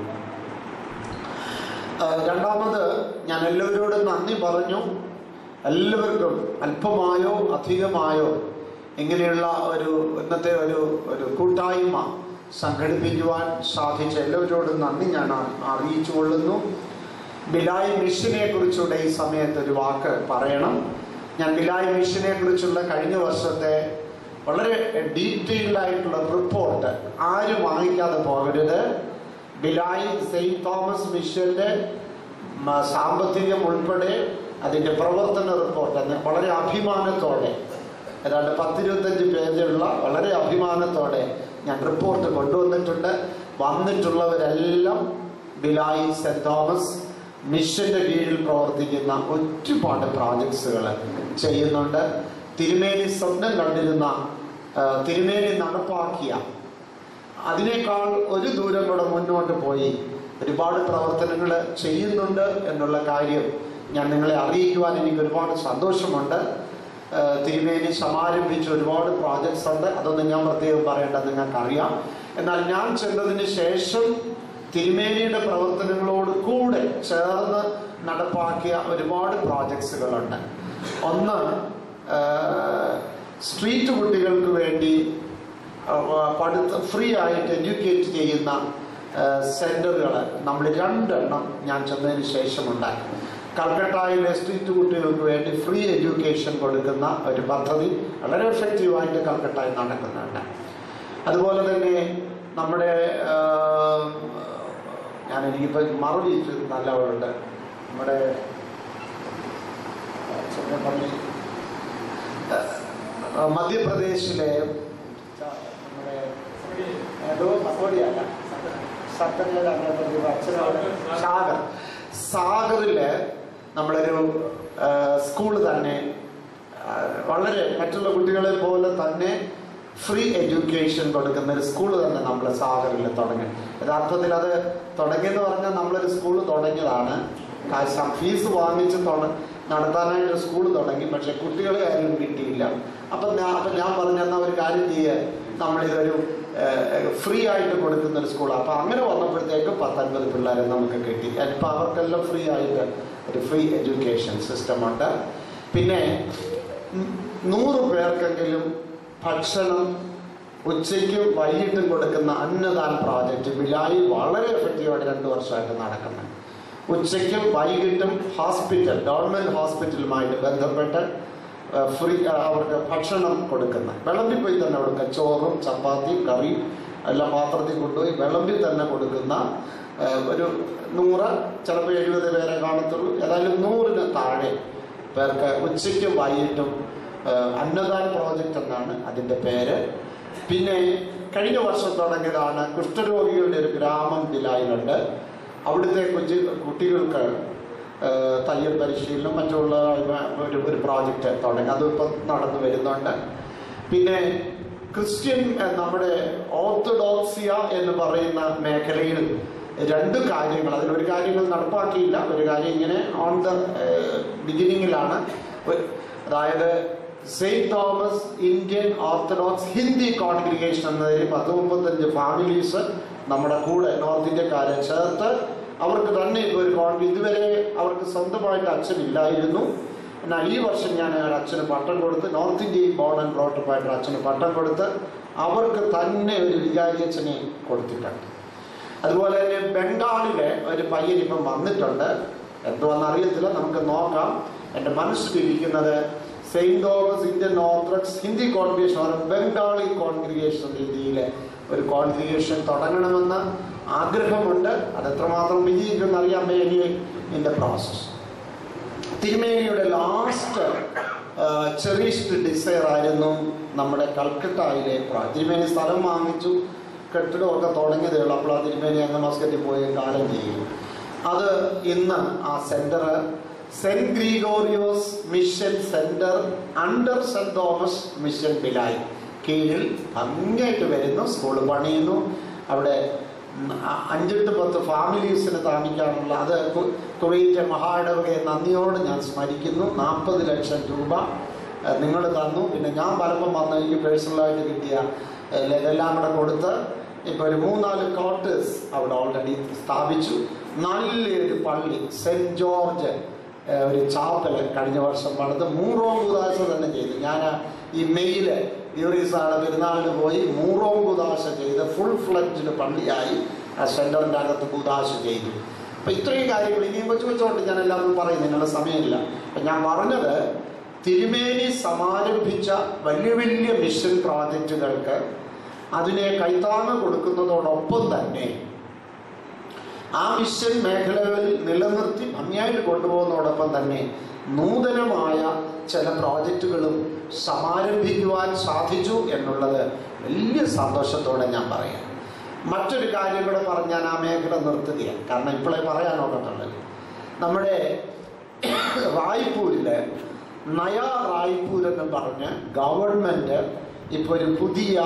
S2: രണ്ടാമത്, ഞാൻ എല്ലാവരോടും നന്ദി പറഞ്ഞു. എല്ലാവർക്കും അല്പമായോ അധികമായോ ഇങ്ങനെയുള്ള ഒരു ഇന്നത്തെ ഒരു ഒരു കൂട്ടായ്മ സംഘടിപ്പിക്കുവാൻ സാധിച്ച എല്ലാവരോടും നന്ദി ഞാൻ അറിയിച്ചു കൊള്ളുന്നു. ബിലായി മിഷനെ കുറിച്ചുള്ള ഈ സമയത്ത് ഒരു വാക്ക് പറയണം. ഞാൻ ബിലായി മിഷനെ കുറിച്ചുള്ള കഴിഞ്ഞ വർഷത്തെ വളരെ ഡീറ്റെയിൽഡ് ആയിട്ടുള്ള റിപ്പോർട്ട് ആരും വാങ്ങിക്കാതെ പോകരുത്. ബിലായി സെയിൻറ്റ് തോമസ് മിഷന്റെ സാമ്പത്തികം ഉൾപ്പെടെ അതിൻ്റെ പ്രവർത്തന റിപ്പോർട്ട് എന്ന് വളരെ അഭിമാനത്തോടെ, ഏതാണ്ട് പത്തിരുപത്തഞ്ച് പേജുള്ള വളരെ അഭിമാനത്തോടെ ഞാൻ റിപ്പോർട്ട് കൊണ്ടുവന്നിട്ടുണ്ട്. വന്നിട്ടുള്ളവരെല്ലാം ബിലായി സെന്റ് തോമസ് മിഷന്റെ കീഴിൽ പ്രവർത്തിക്കുന്ന ഒരുപാട് പ്രോജക്ട്സുകൾ ചെയ്യുന്നുണ്ട്. തിരുമേനി സ്വപ്നം കണ്ടിരുന്ന, തിരുമേനി നടപ്പാക്കിയ അതിനേക്കാൾ ഒരു ദൂരം കൂടെ മുന്നോട്ട് പോയി ഒരുപാട് പ്രവർത്തനങ്ങൾ ചെയ്യുന്നുണ്ട് എന്നുള്ള കാര്യം ഞാൻ നിങ്ങളെ അറിയിക്കുവാൻ എനിക്ക് ഒരുപാട് സന്തോഷമുണ്ട്. തിരുമേനി സമാരംഭിച്ച ഒരുപാട് പ്രോജക്ട്സ് ഉണ്ട്. അതൊന്നും ഞാൻ പ്രത്യേകം പറയേണ്ടത് നിങ്ങൾക്കറിയാം. എന്നാൽ ഞാൻ ചെന്നതിന് ശേഷം തിരുമേനിയുടെ പ്രവർത്തനങ്ങളോട് കൂടെ ചേർന്ന് നടപ്പാക്കിയ ഒരുപാട് പ്രോജക്ട്സുകളുണ്ട്. ഒന്ന്, സ്ട്രീറ്റ് കുട്ടികൾക്ക് വേണ്ടി പഠിത്ത ഫ്രീ ആയിട്ട് എഡ്യൂക്കേറ്റ് ചെയ്യുന്ന സെന്ററുകൾ നമ്മൾ രണ്ടെണ്ണം ഞാൻ ചെന്നതിന് ശേഷം ഉണ്ടാക്കി. കൽക്കട്ടയിലെ സ്ട്രീറ്റ് കുട്ടികൾക്ക് വേണ്ടി ഫ്രീ എഡ്യൂക്കേഷൻ കൊടുക്കുന്ന ഒരു പദ്ധതി വളരെ എഫക്റ്റീവായിട്ട് കൽക്കട്ടയിൽ നടക്കുന്നുണ്ട്. അതുപോലെ തന്നെ നമ്മുടെ ഞാൻ എനിക്കിപ്പോൾ മറുപടി നല്ലവരുണ്ട് നമ്മുടെ മധ്യപ്രദേശിലെ നമ്മുടെ സാഗർ സാഗറില് നമ്മളൊരു സ്കൂൾ തന്നെ വളരെ മറ്റുള്ള കുട്ടികളെ പോലെ തന്നെ ഫ്രീ എഡ്യൂക്കേഷൻ കൊടുക്കുന്ന ഒരു സ്കൂൾ തന്നെ നമ്മൾ സാഗറിൽ തുടങ്ങി. യഥാർത്ഥത്തിൽ അത് തുടങ്ങിയെന്ന് പറഞ്ഞാൽ നമ്മളൊരു സ്കൂൾ തുടങ്ങിയതാണ്. കാശ് ഫീസ് വാങ്ങിച്ച് തുട നടത്താനായിട്ട് സ്കൂൾ തുടങ്ങി. പക്ഷെ കുട്ടികളെ ആരും കിട്ടിയില്ല. അപ്പം ഞാൻ അപ്പം ഞാൻ പറഞ്ഞെന്നാൽ ഒരു കാര്യം ചെയ്യുക, നമ്മളിതൊരു ഫ്രീ ആയിട്ട് കൊടുക്കുന്ന ഒരു സ്കൂളാണ്. അപ്പം അങ്ങനെ വന്നപ്പോഴത്തേക്ക് പത്തൊൻപത് പിള്ളേരെ നമുക്ക് കിട്ടി. ഇപ്പം അവർക്കെല്ലാം ഫ്രീ ആയിട്ട് ഒരു ഫ്രീ എഡ്യൂക്കേഷൻ സിസ്റ്റമുണ്ട്. പിന്നെ നൂറ് പേർക്കെങ്കിലും ഭക്ഷണം ഉച്ചയ്ക്കും വൈകിട്ടും കൊടുക്കുന്ന അന്നദാൻ പ്രോജക്റ്റ് ബിലായി വളരെ എഫക്റ്റീവായിട്ട് രണ്ട് വർഷമായിട്ട് നടക്കുന്നത്. ഉച്ചയ്ക്കും വൈകിട്ടും ഹോസ്പിറ്റൽ ഗവൺമെൻറ് ഹോസ്പിറ്റലുമായിട്ട് ബന്ധപ്പെട്ട് ഫ്രീ അവർക്ക് ഭക്ഷണം കൊടുക്കുന്ന, വിളമ്പിൽ പോയി തന്നെ കൊടുക്കുക, ചോറും ചപ്പാത്തിയും കറിയും എല്ലാം പാത്രത്തിൽ കൊണ്ടുപോയി വിളമ്പിൽ തന്നെ കൊടുക്കുന്ന ഒരു നൂറ്, ചിലപ്പോൾ എഴുപത് പേരെ കാണത്തുള്ളൂ, ഏതായാലും നൂറിന് താഴെ പേർക്ക് ഉച്ചയ്ക്കും വൈകിട്ടും അന്നദാൻ പ്രോജക്റ്റ് എന്നാണ് അതിൻ്റെ പേര്. പിന്നെ കഴിഞ്ഞ വർഷം തുടങ്ങിയതാണ് കുഷ്ഠരോഗികളുടെ ഒരു ഗ്രാമം ബിലായിലുണ്ട്. അവിടുത്തെ കൊച്ചു കുട്ടികൾക്ക് തയ്യൽ പരിശീലനം മറ്റുള്ള ഒരു ഒരു പ്രോജക്റ്റ് തുടങ്ങി. അതിപ്പോൾ നടന്നു വരുന്നുണ്ട്. പിന്നെ ക്രിസ്ത്യൻ നമ്മുടെ ഓർത്തഡോക്സിയ എന്ന് പറയുന്ന മേഖലയിൽ രണ്ട് കാര്യങ്ങൾ, അതിലൊരു കാര്യങ്ങൾ നടപ്പാക്കിയില്ല, ഒരു കാര്യം ഇങ്ങനെ ഓൺ ദ ബിഗിനിങ്ങിലാണ്. അതായത് saint Thomas Indian Orthodox Hindi congregation എന്നതിൽ പത്ത് മുപ്പത്തഞ്ച് ഫാമിലീസ് നമ്മുടെ കൂടെ നോർത്ത് ഇന്ത്യക്കാരെ ചേർത്ത് അവർക്ക് തന്നെ ഒരു കോൺഗ്രി ഇതുവരെ അവർക്ക് സ്വന്തമായിട്ട് അച്ഛനില്ലായിരുന്നു. എന്നാൽ ഈ വർഷം ഞാൻ അച്ഛന് പട്ടം കൊടുത്ത്, നോർത്ത് ഇന്ത്യയിൽ ബോൺ ആൻഡ് ബ്രോട്ടപ്പ് ആയിട്ട് അച്ഛന് പട്ടം കൊടുത്ത് അവർക്ക് തന്നെ ഒരു വികാരി അച്ഛനെ കൊടുത്തിട്ടുണ്ട്. അതുപോലെ തന്നെ ബംഗാളിലെ ഒരു പയ്യൻ ഇപ്പം വന്നിട്ടുണ്ട്, എന്തുവെന്ന് അറിയത്തില്ല, നമുക്ക് നോക്കാം. എൻ്റെ മനസ്സിലിരിക്കുന്നത് saint Thomas Indian Orthodox Hindi congregation ഒരു ബംഗാളി കോൺഗ്രിഗേഷൻ രീതിയിൽ ഒരു കോൺഗ്രിഗേഷൻ തുടങ്ങണമെന്ന് ആഗ്രഹമുണ്ട്. അത് എത്രമാത്രം വിജയിക്കുമെന്ന് അറിയാൻ വേണ്ടി ഇതിൻ്റെ പ്രോസസ്. തിരുമേനിയുടെ ലാസ്റ്റ് ചെറിയസ്റ്റ് ഡിസയർ ആയിരുന്നു നമ്മുടെ കൽക്കട്ടയിലെ. തിരുമേനി സ്ഥലം വാങ്ങിച്ചു, കെട്ടിടമൊക്കെ തുടങ്ങിയതേ ഉള്ളൂ. അപ്പോൾ ആ തിരുമേനി അങ്ങ് മസ്കറ്റിൽ പോയി കാലം ചെയ്യും. അത് ഇന്ന് ആ centre saint Gregorios mission centre under saint Thomas mission Bhilai കീഴിൽ ഭംഗിയായിട്ട് വരുന്നു. സ്കൂൾ പണിയുന്നു. അവിടെ അഞ്ചെട്ട് പത്ത് ഫാമിലീസിന് താമസിക്കാനുള്ള അത് കുവൈറ്റ് മഹാഇടവകയെ നന്ദിയോട് ഞാൻ സ്മരിക്കുന്നു. നാൽപ്പത് ലക്ഷം രൂപ നിങ്ങൾ തന്നു. പിന്നെ ഞാൻ പലപ്പം വന്ന് എനിക്ക് പേഴ്സണലായിട്ട് കിട്ടിയ ഇതെല്ലാം കൂടെ കൊടുത്ത് ഇപ്പോൾ ഒരു മൂന്നാല് ക്വാർട്ടേഴ്സ് അവിടെ ഓൾറെഡി സ്ഥാപിച്ചു. നല്ലൊരു പള്ളി സെൻറ്റ് ജോർജ് ഒരു ചാപ്പൽ കഴിഞ്ഞ വർഷം പണിത് മൂറോം കുദാശ തന്നെ ചെയ്തു. ഞാൻ ഈ മെയ്യില് യൂറീസാണ് പെരുന്നാളിന് പോയി മൂറോം കുദാശ ചെയ്ത് ഫുൾ ഫ്ലഡ്ജിൽ പള്ളിയായി ആ സെൻറ്ററിൻ്റെ അകത്ത് കുദാശ ചെയ്തു. അപ്പം ഇത്രയും കാര്യങ്ങൾ ഇനിയും കൊച്ചു കൊച്ചോട്ട് ഞാൻ എല്ലാവരും പറയും, നിങ്ങളുടെ സമയമില്ല. അപ്പം ഞാൻ പറഞ്ഞത് തിരുമേനി സമാരംഭിച്ച വലിയ വലിയ മിഷൻ പ്രോജക്റ്റുകൾക്ക് അതിനെ കൈത്താങ്ങ് കൊടുക്കുന്നതോടൊപ്പം തന്നെ ആ മിഷൻ മേഖലകളിൽ നിലനിർത്തി ഭംഗിയായിട്ട് കൊണ്ടുപോകുന്നതോടൊപ്പം തന്നെ നൂതനമായ ചില പ്രോജക്റ്റുകളും സമാരംഭിക്കുവാൻ സാധിച്ചു എന്നുള്ളത് വലിയ സന്തോഷത്തോടെ ഞാൻ പറയാം. മറ്റൊരു കാര്യം കൂടെ പറഞ്ഞ് ഞാൻ ആ മേഖല നിർത്തുകയാണ്, കാരണം ഇപ്പോഴേ പറയാനോക്കത്തുള്ളത്. നമ്മുടെ റായ്പൂരിൽ നയാ റായ്പൂർ എന്ന് പറഞ്ഞ് ഗവൺമെൻറ് ഇപ്പോൾ ഒരു പുതിയ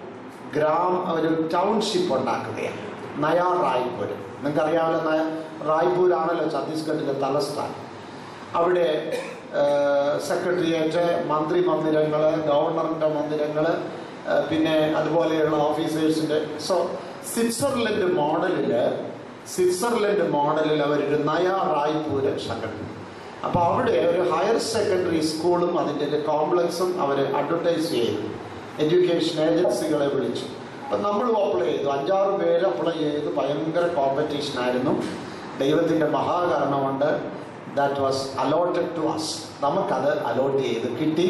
S2: ഗ്രാമ ഒരു ടൗൺഷിപ്പ് ഉണ്ടാക്കുകയാണ്. നയാ റായ്പൂർ നിങ്ങൾക്കറിയാമല്ലോ, നയ റായ്പൂരാണല്ലോ ഛത്തീസ്ഗഡിലെ തലസ്ഥാനം. അവിടെ സെക്രട്ടേറിയറ്റ്, മന്ത്രി മന്ദിരങ്ങൾ, ഗവർണറിൻ്റെ മന്ദിരങ്ങൾ, പിന്നെ അതുപോലെയുള്ള ഓഫീസേഴ്സിൻ്റെ. സോ സ്വിറ്റ്സർലൻഡ് മോഡലിൽ സ്വിറ്റ്സർലൻഡ് മോഡലിൽ അവരൊരു നയാ റായ്പൂര് സംഘടിപ്പിക്കും. അപ്പോൾ അവിടെ ഒരു ഹയർ സെക്കൻഡറി സ്കൂളും അതിൻ്റെ ഒരു കോംപ്ലക്സും അവർ അഡ്വർടൈസ് ചെയ്തു, എഡ്യൂക്കേഷൻ ഏജൻസികളെ വിളിച്ചു. അപ്പം നമ്മളും അപ്ലൈ ചെയ്തു, അഞ്ചാറ് പേര് അപ്ലൈ ചെയ്ത്. ഭയങ്കര കോമ്പറ്റീഷനായിരുന്നു. ദൈവത്തിൻ്റെ മഹാകരണമുണ്ട്, that was allotted to us. നമുക്കത് അലോട്ട് ചെയ്ത് കിട്ടി.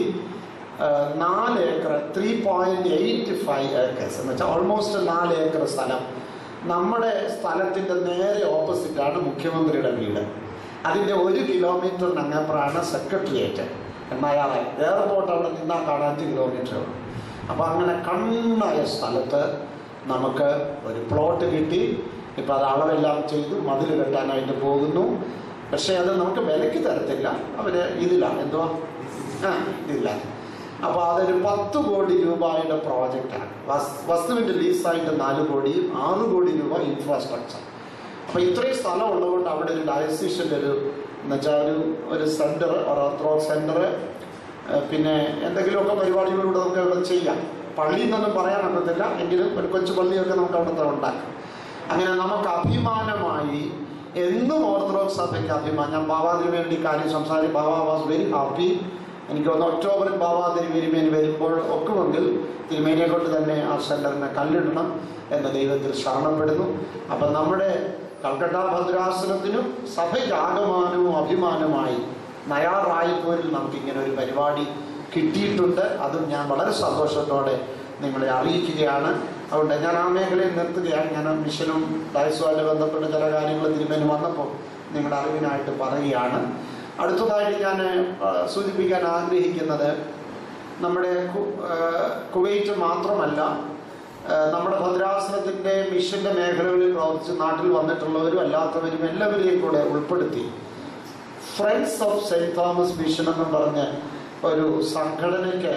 S2: നാല് acre three point eight five acres എന്ന് വെച്ചാൽ ഓൾമോസ്റ്റ് നാല് ഏക്കർ സ്ഥലം. നമ്മുടെ സ്ഥലത്തിൻ്റെ നേരെ ഓപ്പോസിറ്റാണ് മുഖ്യമന്ത്രിയുടെ വീട്. അതിൻ്റെ ഒരു കിലോമീറ്ററിനങ്ങപ്പുറമാണ് സെക്രട്ടേറിയറ്റ്. എന്നാൽ എയർപോർട്ട് അവിടെ നിന്നാൽ കാണാൻ അഞ്ച് കിലോമീറ്റർ ഉള്ളൂ. അപ്പോൾ അങ്ങനെ കണ്ണായ സ്ഥലത്ത് നമുക്ക് ഒരു പ്ലോട്ട് കിട്ടി. ഇപ്പം അത് അളവെല്ലാം ചെയ്തു, മതിൽ കെട്ടാനായിട്ട് പോകുന്നു. പക്ഷേ അത് നമുക്ക് വിലയ്ക്ക് തരത്തില്ല, അവർ ഇതില്ല, എന്തുവാ ആ ഇതില്ല. അപ്പോൾ അതൊരു പത്ത് കോടി രൂപയുടെ പ്രോജക്റ്റാണ്. വസ് വസ്തുവിൻ്റെ ലീസായിട്ട് നാല് കോടിയും ആറ് കോടി രൂപ ഇൻഫ്രാസ്ട്രക്ചർ. അപ്പോൾ ഇത്രയും സ്ഥലം ഉള്ളതുകൊണ്ട് അവിടെ ഒരു ഡയസിഷൻ്റെ ഒരു എന്ന് വെച്ചാൽ ഒരു ഒരു സെൻറ്റർ, ഒരു ഓർത്തഡോക്സ് സെൻറ്റർ, പിന്നെ എന്തെങ്കിലുമൊക്കെ പരിപാടികളിലൂടെ നമുക്ക് ഇവിടെ ചെയ്യാം. പള്ളിയിൽ നിന്നൊന്നും പറയാൻ പറ്റത്തില്ല, എങ്കിലും ഒരു കൊച്ചു പള്ളിയൊക്കെ നമുക്ക് അവിടുത്തെ ഉണ്ടാക്കാം. അങ്ങനെ നമുക്ക് അഭിമാനമായി എന്നും ഓർത്തഡോക്സ് സഭയ്ക്ക് അഭിമാനം. ഞാൻ ബാബാതിന് വേണ്ടി കാര്യം സംസാരിക്കും. Baba was very happy. എനിക്ക് തോന്നുന്നു ഒക്ടോബറിൽ ബാബാ തിരുമേനി വരുമ്പോൾ ഒക്കുമെങ്കിൽ തിരുമേനിയെ കൊണ്ട് തന്നെ ആ സെൻറ്ററിനെ കല്ലിടണം എന്ന് ദൈവത്തിൽ ശരണപ്പെടുന്നു. അപ്പം നമ്മുടെ കൽക്കട്ട ഭദ്രാസനത്തിനും സഭയ്ക്ക് ആകമാനവും അഭിമാനമായി നയാ റായ്പൂരിൽ നമുക്കിങ്ങനെ ഒരു പരിപാടി കിട്ടിയിട്ടുണ്ട്. അതും ഞാൻ വളരെ സന്തോഷത്തോടെ നിങ്ങളെ അറിയിക്കുകയാണ്. അതുകൊണ്ട് ഞാൻ ആ മേഖലയിൽ നിർത്തുകയാണ്. ഞാൻ മിഷനും ഡയസുമായിട്ട് ബന്ധപ്പെട്ട ചില കാര്യങ്ങൾ തിരുമേനി വന്നപ്പോൾ നിങ്ങളുടെ അറിവിനായിട്ട് പറയുകയാണ്. അടുത്തതായിട്ട് ഞാൻ സൂചിപ്പിക്കാൻ ആഗ്രഹിക്കുന്നത്, നമ്മുടെ കുവൈറ്റ് മാത്രമല്ല, നമ്മുടെ ഭദ്രാസനത്തിൻ്റെ മിഷൻ്റെ മേഖലകളിൽ പ്രവർത്തിച്ച് നാട്ടിൽ വന്നിട്ടുള്ളവരും അല്ലാത്തവരും എല്ലാവരെയും കൂടെ ഉൾപ്പെടുത്തി friends of saint Thomas mission എന്നും പറഞ്ഞ് ഒരു സംഘടനയ്ക്ക്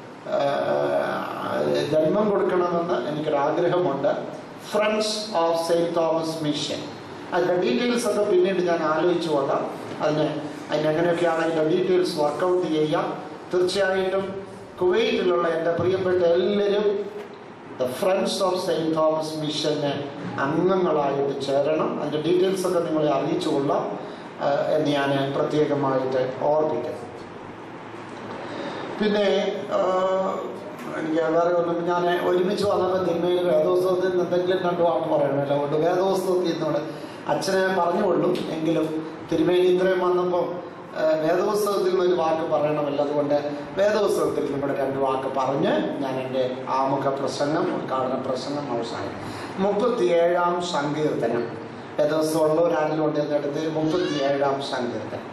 S2: ജന്മം കൊടുക്കണമെന്ന് എനിക്കൊരാഗ്രഹമുണ്ട്. Friends of saint Thomas mission. അതിൻ്റെ ഡീറ്റെയിൽസ് ഒക്കെ പിന്നീട് ഞാൻ ആലോചിച്ചു കൊണ്ടാം. അതിന് അതിനെങ്ങനെയൊക്കെയാണ് അതിൻ്റെ ഡീറ്റെയിൽസ് വർക്കൗട്ട് ചെയ്യാം. തീർച്ചയായിട്ടും കുവൈറ്റിലുള്ള എൻ്റെ പ്രിയപ്പെട്ട എല്ലാവരും the friends of saint Thomas മിഷന് അംഗങ്ങളായിട്ട് ചേരണം. അതിൻ്റെ ഡീറ്റെയിൽസ് ഒക്കെ നിങ്ങളെ അറിയിച്ചു കൊള്ളാം എന്ന് ഞാൻ പ്രത്യേകമായിട്ട് ഓർപ്പിക്കാം. പിന്നെ എനിക്ക് വേറെ ഒന്നും, ഞാൻ ഒരുമിച്ച് വന്നപ്പോൾ തിരുമേനി വേദോത്സവത്തിൽ നിന്ന് എന്തെങ്കിലും രണ്ടു വാക്ക് പറയണമല്ലോ. അതുകൊണ്ട് വേദോത്സവത്തിൽ നിന്നോട് അച്ഛനെ പറഞ്ഞുകൊള്ളും, എങ്കിലും തിരുമേനി ഇത്രയും വന്നപ്പോൾ വേദോത്സവത്തിൽ നിന്നൊരു വാക്ക് പറയണമല്ലോ. അതുകൊണ്ട് വേദോത്സവത്തിൽ നമ്മുടെ രണ്ട് വാക്ക് പറഞ്ഞ് ഞാൻ എൻ്റെ ആമുഖ പ്രസംഗം, ഉദ്ഘാടന പ്രസംഗം അവസാനിക്കും. മുപ്പത്തിയേഴാം സങ്കീർത്തനം, വേദോത്സവം ഉള്ളവരാരെങ്കിലും ഉണ്ടെന്ന് എടുത്ത് മുപ്പത്തിയേഴാം സങ്കീർത്തനം.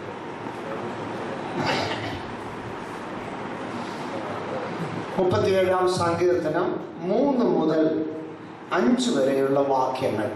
S2: മുപ്പത്തിയേഴാം സങ്കീർത്തനം മൂന്ന് മുതൽ അഞ്ച് വരെയുള്ള വാക്യങ്ങൾ.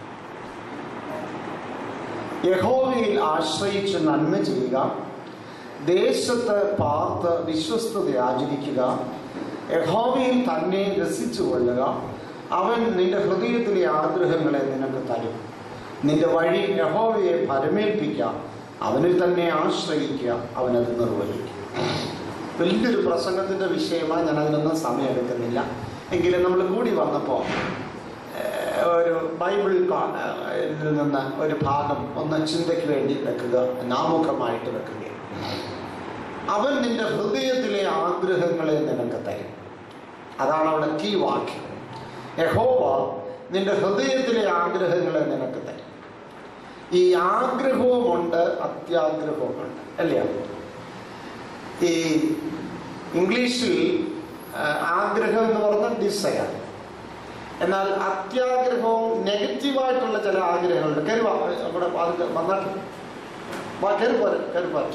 S2: യഹോവയിൽ ആശ്രയിച്ച് നന്മ ചെയ്യുക, ദേശത്ത് പാർത്ത് വിശ്വസ്തത ആചരിക്കുക, യഹോവയിൽ തന്നെ രസിച്ചു കൊള്ളുക, അവൻ നിന്റെ ഹൃദയത്തിലെ ആഗ്രഹങ്ങളെ നിനക്ക് തരും. നിന്റെ വഴി യഹോവയെ ഭരമേൽപ്പിക്കുക, അവനിൽ തന്നെ ആശ്രയിക്കുക, അവനത് നിർവഹിക്കും. വലിയൊരു പ്രസംഗത്തിൻ്റെ വിഷയമാണ്, ഞാൻ അതിനൊന്നും സമയം എടുക്കുന്നില്ല. എങ്കിലും നമ്മൾ കൂടി വന്നപ്പോൾ ഒരു ബൈബിൾ നിന്ന് ഒരു ഭാഗം ഒന്ന് ചിന്തയ്ക്ക് വേണ്ടി വെക്കുക, നാമുഖമായിട്ട് വെക്കുകയാണ്. അവൻ നിന്റെ ഹൃദയത്തിലെ ആഗ്രഹങ്ങളെ നിനക്ക് തരും. അതാണ് അവിടെ കീ വാക്യം. യഹോവ നിന്റെ ഹൃദയത്തിലെ ആഗ്രഹങ്ങളെ നിനക്ക് തരും. ഈ ആഗ്രഹവുമുണ്ട്, അത്യാഗ്രഹവുമുണ്ട്, അല്ലേ? ഈ ഇംഗ്ലീഷിൽ ആഗ്രഹം എന്ന് പറഞ്ഞാൽ ഡിസയർ. എന്നാൽ അത്യാഗ്രഹവും നെഗറ്റീവായിട്ടുള്ള ചില ആഗ്രഹങ്ങളുണ്ട്. കരുവാ അവിടെ വന്നിട്ട് കരുപോരെ കരുപോരെ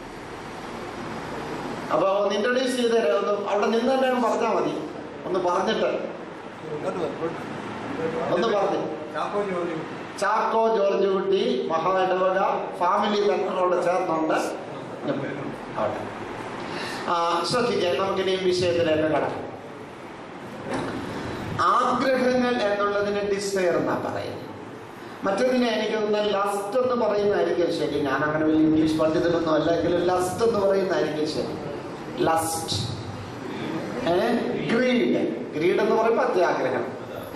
S2: അപ്പൊ ഒന്ന് ഇൻട്രൊഡ്യൂസ് ചെയ്ത് തരാം. ഒന്ന് അവിടെ നിന്ന് തന്നെ പറഞ്ഞാൽ മതി. ഒന്ന് പറഞ്ഞിട്ട് ഒന്ന് പറഞ്ഞു. ചാക്കോ ജോർജ് കുട്ടി മഹാ ഇടവക ഫാമിലി തങ്ങളോട് ചേർന്നുണ്ട് അവിടെ. ശ്രദ്ധിക്കാം, നമുക്കിനി വിഷയത്തിലേക്ക് കടക്കാം. ആഗ്രഹങ്ങൾ എന്നുള്ളതിന് ഡിസയർ എന്നാ പറയുന്നത്. മറ്റൊന്നിനെ എനിക്ക് തോന്നുന്നത് ലസ്റ്റ് എന്ന് പറയുന്നതായിരിക്കും ശരി. ഞാൻ അങ്ങനെ വലിയ ഇംഗ്ലീഷ് പണ്ഡിതനൊന്നും അല്ലെങ്കിലും ലസ്റ്റ് എന്ന് പറയുന്നതായിരിക്കും ശരി. ലസ്റ്റ് ഗ്രീഡ് ഗ്രീഡ് എന്ന് പറയുമ്പോൾ അത്യാഗ്രഹം.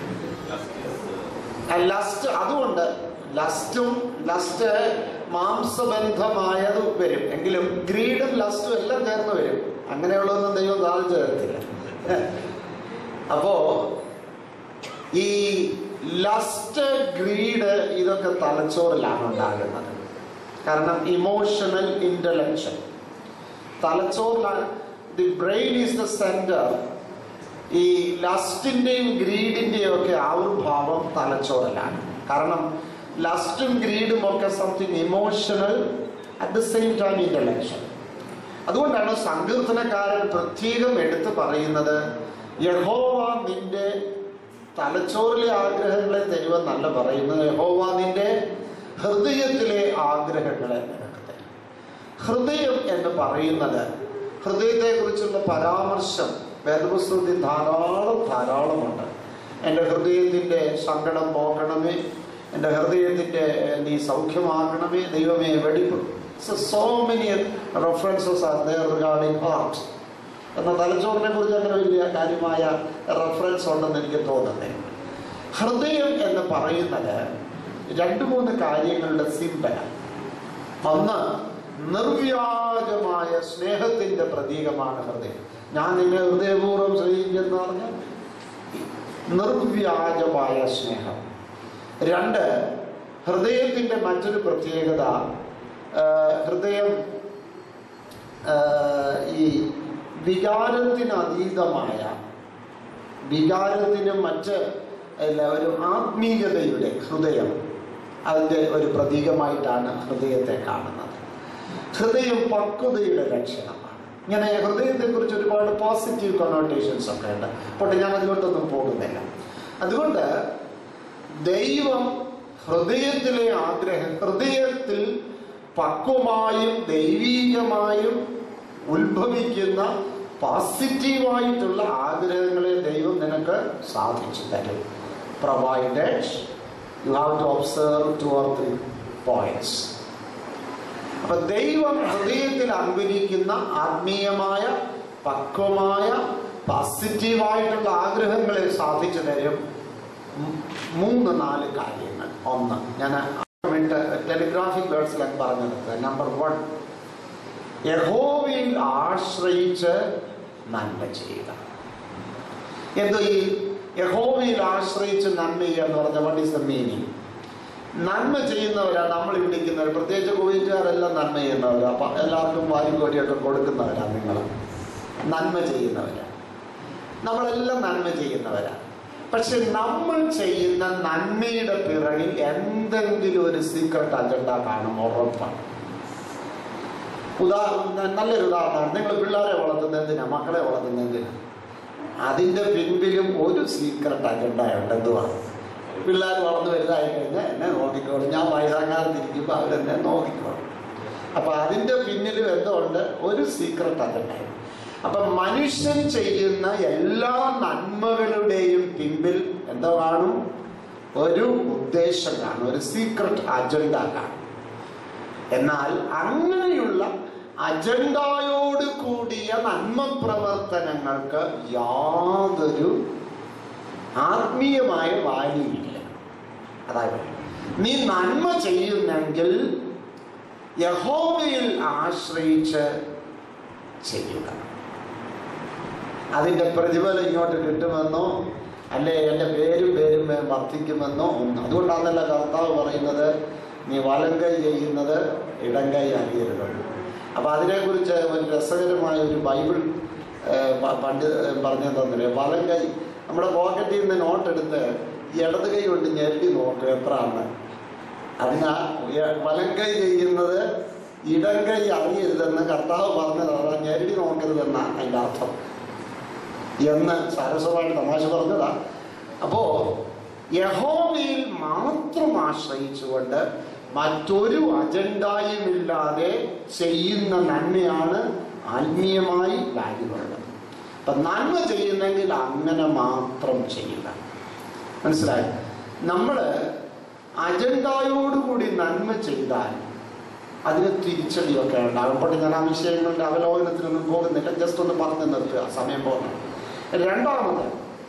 S2: ലസ്റ്റ് അതുകൊണ്ട് ലസ്റ്റും ലസ്റ്റ് മാംസബന്ധമായത് വരും, എങ്കിലും ഗ്രീഡും ലസ്റ്റും എല്ലാം ചേർന്ന് വരും. അങ്ങനെയുള്ളതൊന്നും ദൈവം താഴെ ചേർത്തില്ല. അപ്പോ ഈ ലസ്റ്റ് ഗ്രീഡ് ഇതൊക്കെ തലച്ചോറിലാണ് ഉണ്ടാകുന്നത്. കാരണം ഇമോഷണൽ ഇന്റലക്ച്വൽ തലച്ചോറിലാണ്. The brain is the centre. ഈ ലസ്റ്റിന്റെയും ഗ്രീഡിന്റെയും ഒക്കെ ആവിർഭാവം തലച്ചോറിലാണ്. കാരണം ലസ്റ്റും ഗ്രീഡും ഒക്കെ something emotional at the same time intellectual. അതുകൊണ്ടാണ് സങ്കീർത്തനക്കാരൻ പ്രത്യേകം എടുത്തു പറയുന്നത്, യഹോവ നിന്റെ തലച്ചോറിലെ ആഗ്രഹങ്ങളെ തരുമെന്നല്ല പറയുന്നത്, യഹോവ നിന്റെ ഹൃദയത്തിലെ ആഗ്രഹങ്ങളെ നിനക്ക് തരും. ഹൃദയം എന്ന് പറയുന്നത്, ഹൃദയത്തെ കുറിച്ചുള്ള പരാമർശം വേദപുസ്തകത്തിൽ ധാരാളം ധാരാളമുണ്ട്. എൻ്റെ ഹൃദയത്തിൻ്റെ സങ്കടം പോകണമേ, എൻ്റെ ഹൃദയത്തിൻ്റെ നീ സൗഖ്യമാക്കണമേ, ദൈവമേ വെടിപ്പ്. So many references are there regarding heart. എന്നാൽ തലച്ചോറിനെ കുറിച്ച് അങ്ങനെ വലിയ കാര്യമായ റെഫറൻസ് ഉണ്ടെന്ന് എനിക്ക് തോന്നുന്നത്. ഹൃദയം എന്ന് പറയുന്നത് രണ്ട് മൂന്ന് കാര്യങ്ങളുടെ സിംബലാണ്. ഒന്ന്, നിർവ്യാജമായ സ്നേഹത്തിന്റെ പ്രതീകമാണ് ഹൃദയം. ഞാൻ നിന്നെ ഹൃദയപൂർവ്വം സ്നേഹിച്ചെന്ന് പറഞ്ഞാൽ നിർവ്യാജമായ സ്നേഹം. രണ്ട്, ഹൃദയത്തിന്റെ മറ്റൊരു പ്രത്യേകത, ഹൃദയം ഈ വികാരത്തിന് അതീതമായ, വികാരത്തിന് മറ്റ് ഒരു ആത്മീയതയുടെ ഹൃദയം, അതിൻ്റെ ഒരു പ്രതീകമായിട്ടാണ് ഹൃദയത്തെ കാണുന്നത്. ഹൃദയം പക്വതയുടെ ലക്ഷണമാണ്. ഇങ്ങനെ ഹൃദയത്തെക്കുറിച്ച് ഒരുപാട് പോസിറ്റീവ് കൊണോട്ടേഷൻസ് ഒക്കെ ഉണ്ട്. പക്ഷെ ഞാൻ അതുകൊണ്ടൊന്നും പോകുന്നില്ല. അതുകൊണ്ട് ദൈവം ഹൃദയത്തിലെ ആഗ്രഹം, ഹൃദയത്തിൽ പക്വമായും ദൈവീകമായും ഉത്ഭവിക്കുന്ന പോസിറ്റീവായിട്ടുള്ള ആഗ്രഹങ്ങളെ ദൈവം നിനക്ക് സാധിച്ചു തരും. Provided you have to observe two or three points. അപ്പൊ ദൈവം ഹൃദയത്തിൽ അങ്കുരിക്കുന്ന ആത്മീയമായ പക്വമായ പോസിറ്റീവായിട്ടുള്ള ആഗ്രഹങ്ങളെ സാധിച്ചു തരും. മൂന്ന് നാല് കാര്യങ്ങൾ. ഒന്ന്, ഞാൻ ടെലിഗ്രാഫിക് വേർഡ്സിലൊക്കെ പറഞ്ഞെടുത്ത്. നമ്പർ വൺ, യഹോവയിൽ ആശ്രയിച്ച് നന്മ ചെയ്യുക. എന്തോ ഈ യഹോവയിൽ ആശ്രയിച്ച് നന്മ ചെയ്യുക എന്ന് പറഞ്ഞാൽ വാട്ട് ഈസ് ദ മീനിങ്? നന്മ ചെയ്യുന്നവരാണ് നമ്മൾ വിളിക്കുന്നവർ. പ്രത്യേകിച്ച് കുവൈറ്റുകാരെല്ലാം നന്മ ചെയ്യുന്നവരാണ്. അപ്പം എല്ലാവർക്കും വാരി കോരിയൊക്കെ കൊടുക്കുന്നവരാണ്. നിങ്ങൾ നന്മ ചെയ്യുന്നവരാണ്. നമ്മളെല്ലാം നന്മ ചെയ്യുന്നവരാണ്. പക്ഷെ നമ്മൾ ചെയ്യുന്ന നന്മയുടെ പിറകിൽ എന്തെങ്കിലും ഒരു സീക്രട്ട് അജണ്ട കാണും, ഉറപ്പാണ്. ഉദാഹരണം, നല്ലൊരു ഉദാഹരണമാണ്. നിങ്ങൾ പിള്ളേരെ വളർത്തുന്ന എന്തിനാ? മക്കളെ വളർത്തുന്ന എന്തിനാ? അതിൻ്റെ പിൻപിലും ഒരു സീക്രട്ട് അജണ്ട ഉണ്ട്. എന്തുവാ? പിള്ളേർ വളർന്നു വലുതായി കഴിഞ്ഞാൽ എന്നെ നോക്കിക്കോളും, ഞാൻ വയസ്സാകാതിരിക്കുമ്പോൾ അവരെന്നെ നോക്കിക്കോളും. അപ്പം അതിൻ്റെ പിന്നിലും എന്തോ ഉണ്ട്, ഒരു സീക്രട്ട് അജണ്ട. അപ്പം മനുഷ്യൻ ചെയ്യുന്ന എല്ലാ നന്മകളുടെയും പിൻപിൽ എന്തോ കാണും? ഒരു ഉദ്ദേശം കാണും, ഒരു സീക്രട്ട് അജണ്ട കാണും. എന്നാൽ അങ്ങനെയുള്ള അജണ്ടയോട് കൂടിയ നന്മ പ്രവർത്തനങ്ങൾക്ക് യാതൊരു ആത്മീയമായ വാല്യൂയില്ല. അതായത് നീ നന്മ ചെയ്യുന്നെങ്കിൽ യഹോവയിൽ ആശ്രയിച്ച് ചെയ്യുക. അതിൻ്റെ പ്രതിഫലം ഇങ്ങോട്ട് കിട്ടുമെന്നോ അല്ലെ എൻ്റെ പേരും പേരും വർദ്ധിക്കുമെന്നോ ഒന്നും. അതുകൊണ്ടാണല്ലോ കർത്താവ് പറയുന്നത്, നീ വലം കൈ ചെയ്യുന്നത് ഇടം കൈ അറിയരുത്. അപ്പം അതിനെക്കുറിച്ച് ഒരു രസകരമായ ഒരു ബൈബിൾ പണ്ട് പറഞ്ഞു തന്നില്ലേ, വലം കൈ നമ്മുടെ പോക്കറ്റിൽ നിന്ന് നോട്ടെടുത്ത് ഇടത് കൈ കൊണ്ട് ഞെരടി നോക്കുക എത്ര ആണ്. അതിനാ വലം കൈ ചെയ്യുന്നത് ഇടം കൈ അറിയരുതെന്ന് കർത്താവ് പറഞ്ഞതാണ്, ഞെരടി നോക്കരുതെന്ന അതിൻ്റെ അർത്ഥം എന്ന് സരസമായിട്ട് തമാശ പറഞ്ഞതാ. അപ്പോ യഹോവയിൽ മാത്രം ആശ്രയിച്ചുകൊണ്ട് മറ്റൊരു അജണ്ടയുമില്ലാതെ ചെയ്യുന്ന നന്മയാണ് ആത്മീയമായി വാല്യുള്ളത്. അപ്പൊ നന്മ ചെയ്യുന്നെങ്കിൽ അങ്ങനെ മാത്രം ചെയ്യുക. മനസ്സിലായി? നമ്മൾ അജണ്ടയോടുകൂടി നന്മ ചെയ്താൽ അതിന് തിരിച്ചടിയൊക്കെ ഉണ്ടാകും. പക്ഷെ ഞാൻ ആ വിഷയങ്ങളുടെ അവലോകനത്തിനൊന്നും പോകുന്നില്ല, ജസ്റ്റ് ഒന്ന് പറഞ്ഞു നിർത്തുക, സമയം പോകണം. രണ്ടാമത്,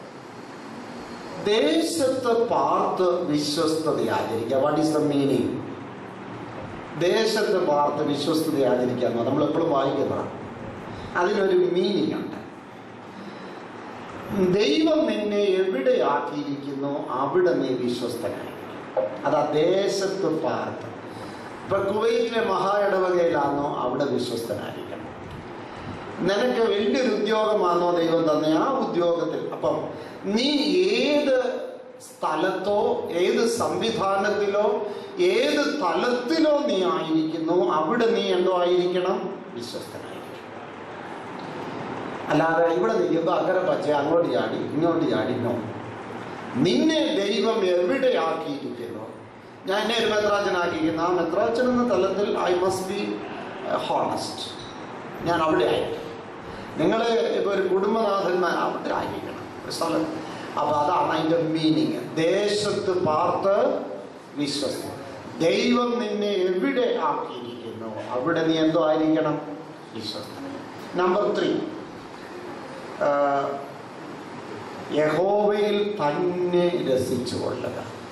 S2: ദേശത്ത് പാർത്ത് വിശ്വസ്തത ആചരിക്കുക. What is the meaning? ദേശത്ത് പാർത്ത് വിശ്വസ്തത ആചരിക്കുക എന്ന് നമ്മൾ എപ്പോഴും വായിക്കുന്നതാണ്. അതിനൊരു മീനിങ് ഉണ്ട്. ദൈവം നിന്നെ എവിടെയാക്കിയിരിക്കുന്നു അവിടെ നീ വിശ്വസ്തനായിരിക്കും. അതാ ദേശത്ത് പാർത്ത്. ഇപ്പൊ കുവൈറ്റിലെ മഹാ ഇടവകയിലാണോ അവിടെ വിശ്വസ്തനായിരിക്കണം. നിനക്ക് വലിയൊരു ഉദ്യോഗമാണോ ദൈവം തന്നെ, ആ ഉദ്യോഗത്തിൽ അപ്പം നീ ഏത് സ്ഥലത്തോ ഏത് സംവിധാനത്തിലോ ഏത് തലത്തിലോ നീ ആയിരിക്കുന്നു അവിടെ നീ എന്തോ ആയിരിക്കണം? വിശ്വസ്തനായിരിക്കണം. അല്ലാതെ ഇവിടെ നിൽക്കുമ്പോൾ അക്കരെ പച്ച അങ്ങോട്ട് ചാടി ഇങ്ങോട്ട് ചാടിനോ. നിന്നെ ദൈവം എവിടെയാക്കിയിരിക്കുന്നു? ഞാൻ എന്നെ ഒരു മെത്രാച്ചനാക്കിയിരിക്കുന്നു. ആ മെത്രാച്ചൻ എന്ന തലത്തിൽ ഐ മസ്റ്റ് ബി ഹോണസ്റ്റ്. ഞാൻ അവിടെ ആയിരിക്കും. നിങ്ങൾ ഇപ്പോൾ ഒരു കുടുംബനാഥന്മാർ അവിടെ ആയിരിക്കണം സ്ഥലം. അപ്പൊ അതാണ് അതിൻ്റെ മീനിങ്. ദേശത്ത് പാർത്ത് വിശ്വസ്ത. ദൈവം നിന്നെ എവിടെ ആക്കിയിരിക്കുന്നു അവിടെ നീ എന്തോ ആയിരിക്കണം? വിശ്വസ്ത. നമ്പർ ത്രീ, യഹോവയിൽ തന്നെ രസിച്ചു കൊള്ളുക.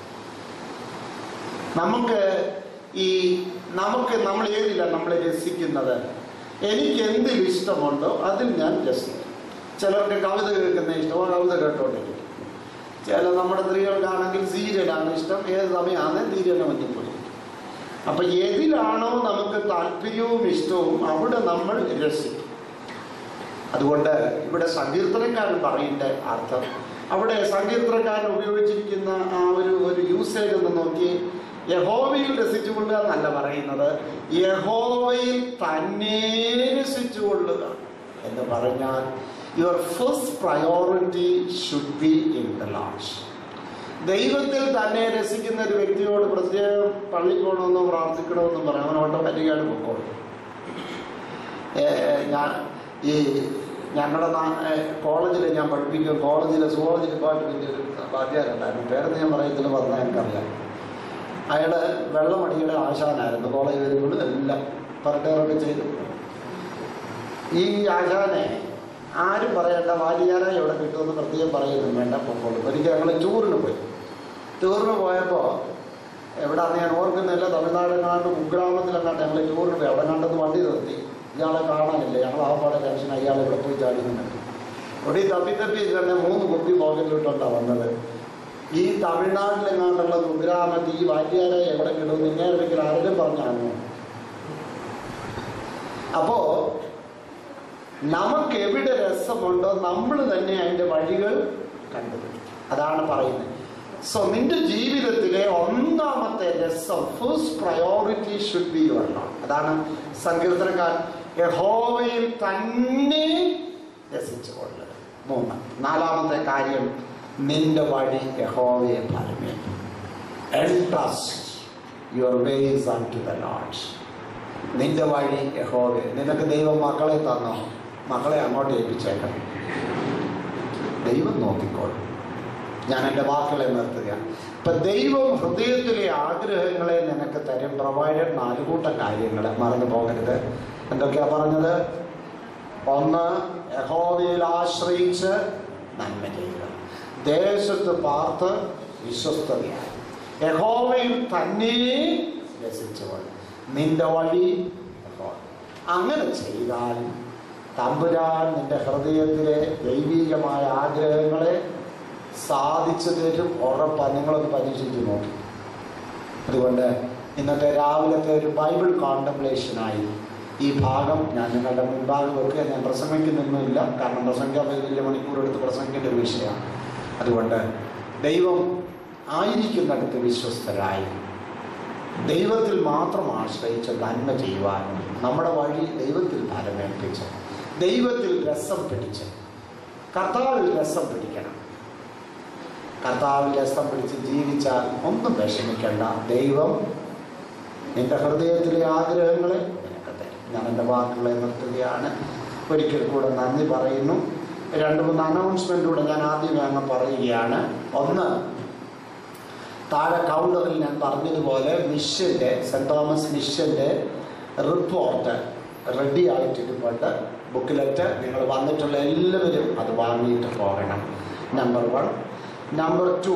S2: നമുക്ക് ഈ നമുക്ക് നമ്മൾ ഏതില്ല നമ്മൾ രസിക്കുന്നത്? എനിക്ക് എന്തിൽ ഇഷ്ടമുണ്ടോ അതിൽ ഞാൻ രസിക്കും. ചിലർക്ക് കവിത കേൾക്കുന്ന ഇഷ്ടമോ കവിത കേട്ടോണ്ടിരിക്കും. ചില നമ്മുടെ സ്ത്രീകൾക്കാണെങ്കിൽ സീരിയലാണ് ഇഷ്ടം. ഏത് സമയമാണ് സീരിയലിനെ മറ്റിപ്പോയി. അപ്പൊ ഏതിലാണോ നമുക്ക് താല്പര്യവും ഇഷ്ടവും അവിടെ നമ്മൾ രസിക്കും. അതുകൊണ്ട് ഇവിടെ സങ്കീർത്തനക്കാരൻ പറയേണ്ട അർത്ഥം, അവിടെ സങ്കീർത്തനക്കാരൻ ഉപയോഗിച്ചിരിക്കുന്ന ആ ഒരു ഒരു യൂസേജ് ഒന്ന് നോക്കി. യഹോവയിൽ രസിച്ചുകൊള്ളുക എന്നല്ല പറയുന്നത്, യഹോവയിൽ തന്നെ രസിച്ചുകൊള്ളുക എന്ന് പറഞ്ഞാൽ your first priority should be in the lord. ദൈവത്തിൽ തന്നെ രസിക്കുന്ന ഒരു വ്യക്തിയോട് പ്രത്യേകം പള്ളി പോകണമെന്നോ പ്രാർത്ഥിക്കണമെന്നോ പറയാം, അവൻ ഓട്ടോമാറ്റിക്കായിട്ട് പൊക്കോളും. ഞാൻ ഈ ഞങ്ങളുടെ കോളേജിൽ ഞാൻ പഠിപ്പിക്കും, കോളേജിലെ സുവോളജി ഡിപ്പാർട്ട്മെൻറ്റിൽ ഒരു വാദ്യാരുണ്ടായിരുന്നു. പേരെന്ന് ഞാൻ പറയത്തില്ല, പറഞ്ഞാൽ എനിക്കറിയാം. അയാള് വെള്ളമടിയുടെ ആശാനായിരുന്നു. കോളേജ് വരുമ്പോൾ എല്ലാം പറട്ടേറൊക്കെ ചെയ്തു. ഈ ആശാനെ ആരും പറയേണ്ട, വാലിയാരായി എവിടെ കിട്ടുമെന്ന് പ്രത്യേകം പറയുന്നു വേണ്ട, പൊക്കോളും. ഒരിക്കൽ ഞങ്ങൾ ടൂറിന് പോയി. ടൂറിന് പോയപ്പോൾ എവിടെയാണെന്ന് ഞാൻ ഓർക്കുന്നില്ല, തമിഴ്നാടെങ്ങാണ്ട് കുഗ്രാമത്തിലെങ്ങാണ്ട് ഞങ്ങൾ ടൂറിന് പോയി. അവിടെ കണ്ടെന്ന് വണ്ടി നിർത്തി. ഇയാളെ കാണാനില്ല. ഞങ്ങൾ ആ പാടെ ടെൻഷൻ, അയാൾ ഇവിടെ പോയി ചാടിക്കുന്നുണ്ട്. ഇവിടെ ഈ തപ്പി തപ്പി തന്നെ മൂന്ന് കുപ്പി പോക്കറ്റിലിട്ടോണ്ടാണ് വന്നത്. ഈ തമിഴ്നാട്ടിലെങ്ങാണ്ടുള്ള കുഗ്രാമത്തിൽ ഈ വാറ്റിയാരായി എവിടെ കിട്ടും നിന്നെ ഒരിക്കൽ ആരെങ്കിലും പറഞ്ഞാണോ? അപ്പോ നമുക്ക് എവിടെ രസമുണ്ടോ നമ്മൾ തന്നെ അതിൻ്റെ വഴികൾ കണ്ടുപിടിക്കും. അതാണ് പറയുന്നത്. സോ നിന്റെ ജീവിതത്തിലെ ഒന്നാമത്തെ രസം, first priority should be your lord. അതാണ് സങ്കീർത്തനക്കാരൻ യഹോവയിൽ തന്നെ രസിച്ചു കൊള്ളുക. മൂന്ന്. നാലാമത്തെ കാര്യം, നിന്റെ വഴി യഹോവയെ ഫലമേൽക്കും. Entrust your ways unto the lord. നിന്റെ വഴി യഹോവയെ. നിനക്ക് ദൈവം മക്കളെ തന്നോ? മക്കളെ അങ്ങോട്ട് ഏൽപ്പിച്ചേക്കണം, ദൈവം നോക്കിക്കോളും. ഞാൻ എൻ്റെ വാക്കുകളെ നിർത്തുകയാണ്. ഇപ്പം ദൈവം ഹൃദയത്തിലെ ആഗ്രഹങ്ങളെ നിനക്ക് തരും. പ്രൊവൈഡഡ് നാല് കൂട്ടം കാര്യങ്ങൾ മറന്നു പോകരുത്. എന്തൊക്കെയാ പറഞ്ഞത്? ഒന്ന്, യഹോവയിൽ ആശ്രയിച്ച് നന്മ ചെയ്യുക. ദേശത്ത് പാർത്ത് വിശ്വസ്തതയായി യഹോവയിൽ തന്നെ രസിച്ചുകൊണ്ട് നിന്റെ വഴി യഹോവ. അങ്ങനെ ചെയ്താൽ തമ്പുരാൻ നിന്റെ ഹൃദയത്തിലെ ദൈവികമായ ആഗ്രഹങ്ങളെ സാധിച്ചു തരും. ഉറപ്പാണ്. നിങ്ങളൊന്ന് പരീക്ഷിച്ച് നോക്കി. അതുകൊണ്ട് ഇന്നത്തെ രാവിലത്തെ ഒരു ബൈബിൾ കോൺടംപ്ലേഷനായി ഈ ഭാഗം ഞാൻ നിങ്ങളുടെ മുൻപാകെ വെക്കുക. ഞാൻ പ്രസംഗിക്കുന്നൊന്നുമില്ല, കാരണം പ്രസംഗിക്കാൻ വലിയ മണിക്കൂറെടുത്ത് പ്രസംഗിക്കേണ്ട ഒരു വിഷയമാണ്. അതുകൊണ്ട് ദൈവം ആയിരിക്കുന്നിടത്ത് വിശ്വസ്തരായി ദൈവത്തിൽ മാത്രം ആശ്രയിച്ച് നന്മ ചെയ്യുവാനും നമ്മുടെ വഴി ദൈവത്തിൽ ഫലമേൽപ്പിച്ച് ദൈവത്തിൽ രസം പിടിച്ച് കർത്താവിൽ രസം പിടിക്കണം. കർത്താവിൽ രസം പിടിച്ച് ജീവിച്ചാൽ ഒന്നും വിഷമിക്കേണ്ട. ദൈവം നിന്റെ ഹൃദയത്തിലെ ആഗ്രഹങ്ങളെ നിനക്ക് തരും. ഞാൻ എൻ്റെ വാക്കുകളെ നിർത്തുകയാണ്. ഒരിക്കൽ കൂടെ നന്ദി പറയുന്നു. രണ്ട് മൂന്ന് അനൗൺസ്മെൻറ്റൂടെ ഞാൻ ആദ്യമേ അങ്ങ് പറയുകയാണ്. ഒന്ന്, താഴെ കൗണ്ടറിൽ ഞാൻ പറഞ്ഞതുപോലെ മിഷൻ്റെ സെൻറ് തോമസ് മിഷൻ്റെ റിപ്പോർട്ട് റെഡി ആയിട്ടിരിപ്പുണ്ട്. ബുക്കിലെറ്റ് നിങ്ങൾ വന്നിട്ടുള്ള എല്ലാവരും അത് വാങ്ങിയിട്ട് പോകണം. Number one. Number two,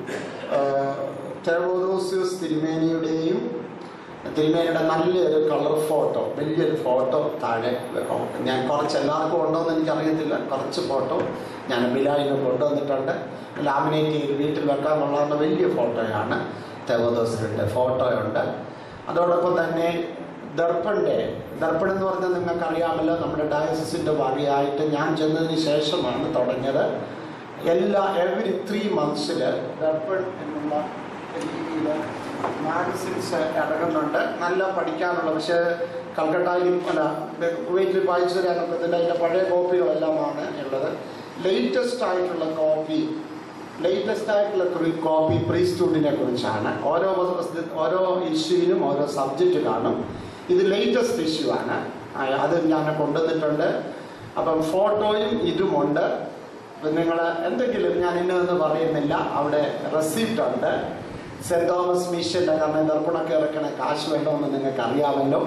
S2: Theodosius തിരുമേനിയുടെയും തിരുമേനിയുടെ നല്ലൊരു കളർ ഫോട്ടോ, വലിയൊരു ഫോട്ടോ താഴെ ഞാൻ കുറച്ച് എല്ലാവർക്കും ഉണ്ടോ എന്ന് എനിക്കറിയത്തില്ല, കുറച്ച് ഫോട്ടോ ഞാൻ ബിലായിന്ന് കൊണ്ടുവന്നിട്ടുണ്ട്. ലാമിനേറ്റ് ചെയ്ത് വീട്ടിൽ വെക്കാൻ കൊള്ളാവുന്ന വലിയ ഫോട്ടോയാണ്. തെവോദോസിയുടെ ഫോട്ടോയുണ്ട്. അതോടൊപ്പം തന്നെ ദർപ്പണിൻ്റെ ദർപ്പൺ എന്ന് പറഞ്ഞാൽ നിങ്ങൾക്കറിയാമല്ലോ, നമ്മുടെ ഡയസിൻ്റെ വകയായിട്ട് ഞാൻ ചെന്നതിന് ശേഷമാണ് തുടങ്ങിയത്. എല്ലാ എവറി ത്രീ മന്ത്സിൽ ദർപ്പൺ എന്നുള്ള രീതിയിൽ മാഗസിൻസ് ഇറങ്ങുന്നുണ്ട്. നല്ല പഠിക്കാനുള്ള, പക്ഷേ കൽക്കട്ടയിൽ അല്ല കുവൈറ്റിൽ വായിച്ചു തരാനൊക്കത്തില്ല. അതിൻ്റെ പഴയ കോപ്പികളെല്ലാമാണ് ഉള്ളത്. ലേറ്റസ്റ്റ് ആയിട്ടുള്ള കോപ്പി ലേറ്റസ്റ്റ് ആയിട്ടുള്ള കോപ്പി പ്രീസ്റ്റ്ഹുഡിനെ കുറിച്ചാണ്. ഓരോ ഓരോ ഇഷ്യൂവിനും ഓരോ സബ്ജക്റ്റ് കാണും. ഇത് ലേറ്റസ്റ്റ് ഇഷ്യൂ ആണ്. അത് ഞാൻ കൊണ്ടുവന്നിട്ടുണ്ട്. അപ്പം ഫോട്ടോയും ഇതുമുണ്ട്. നിങ്ങൾ എന്തെങ്കിലും ഞാൻ ഇന്നതെന്ന് പറയുന്നില്ല, അവിടെ റെസിപ്റ്റ് ഉണ്ട്. സെൻറ് തോമസ് മിഷൻ്റെ, കാരണം ദർപ്പണമൊക്കെ ഇറക്കണ കാശ് വേണമെന്ന് നിങ്ങൾക്ക് അറിയാമല്ലോ.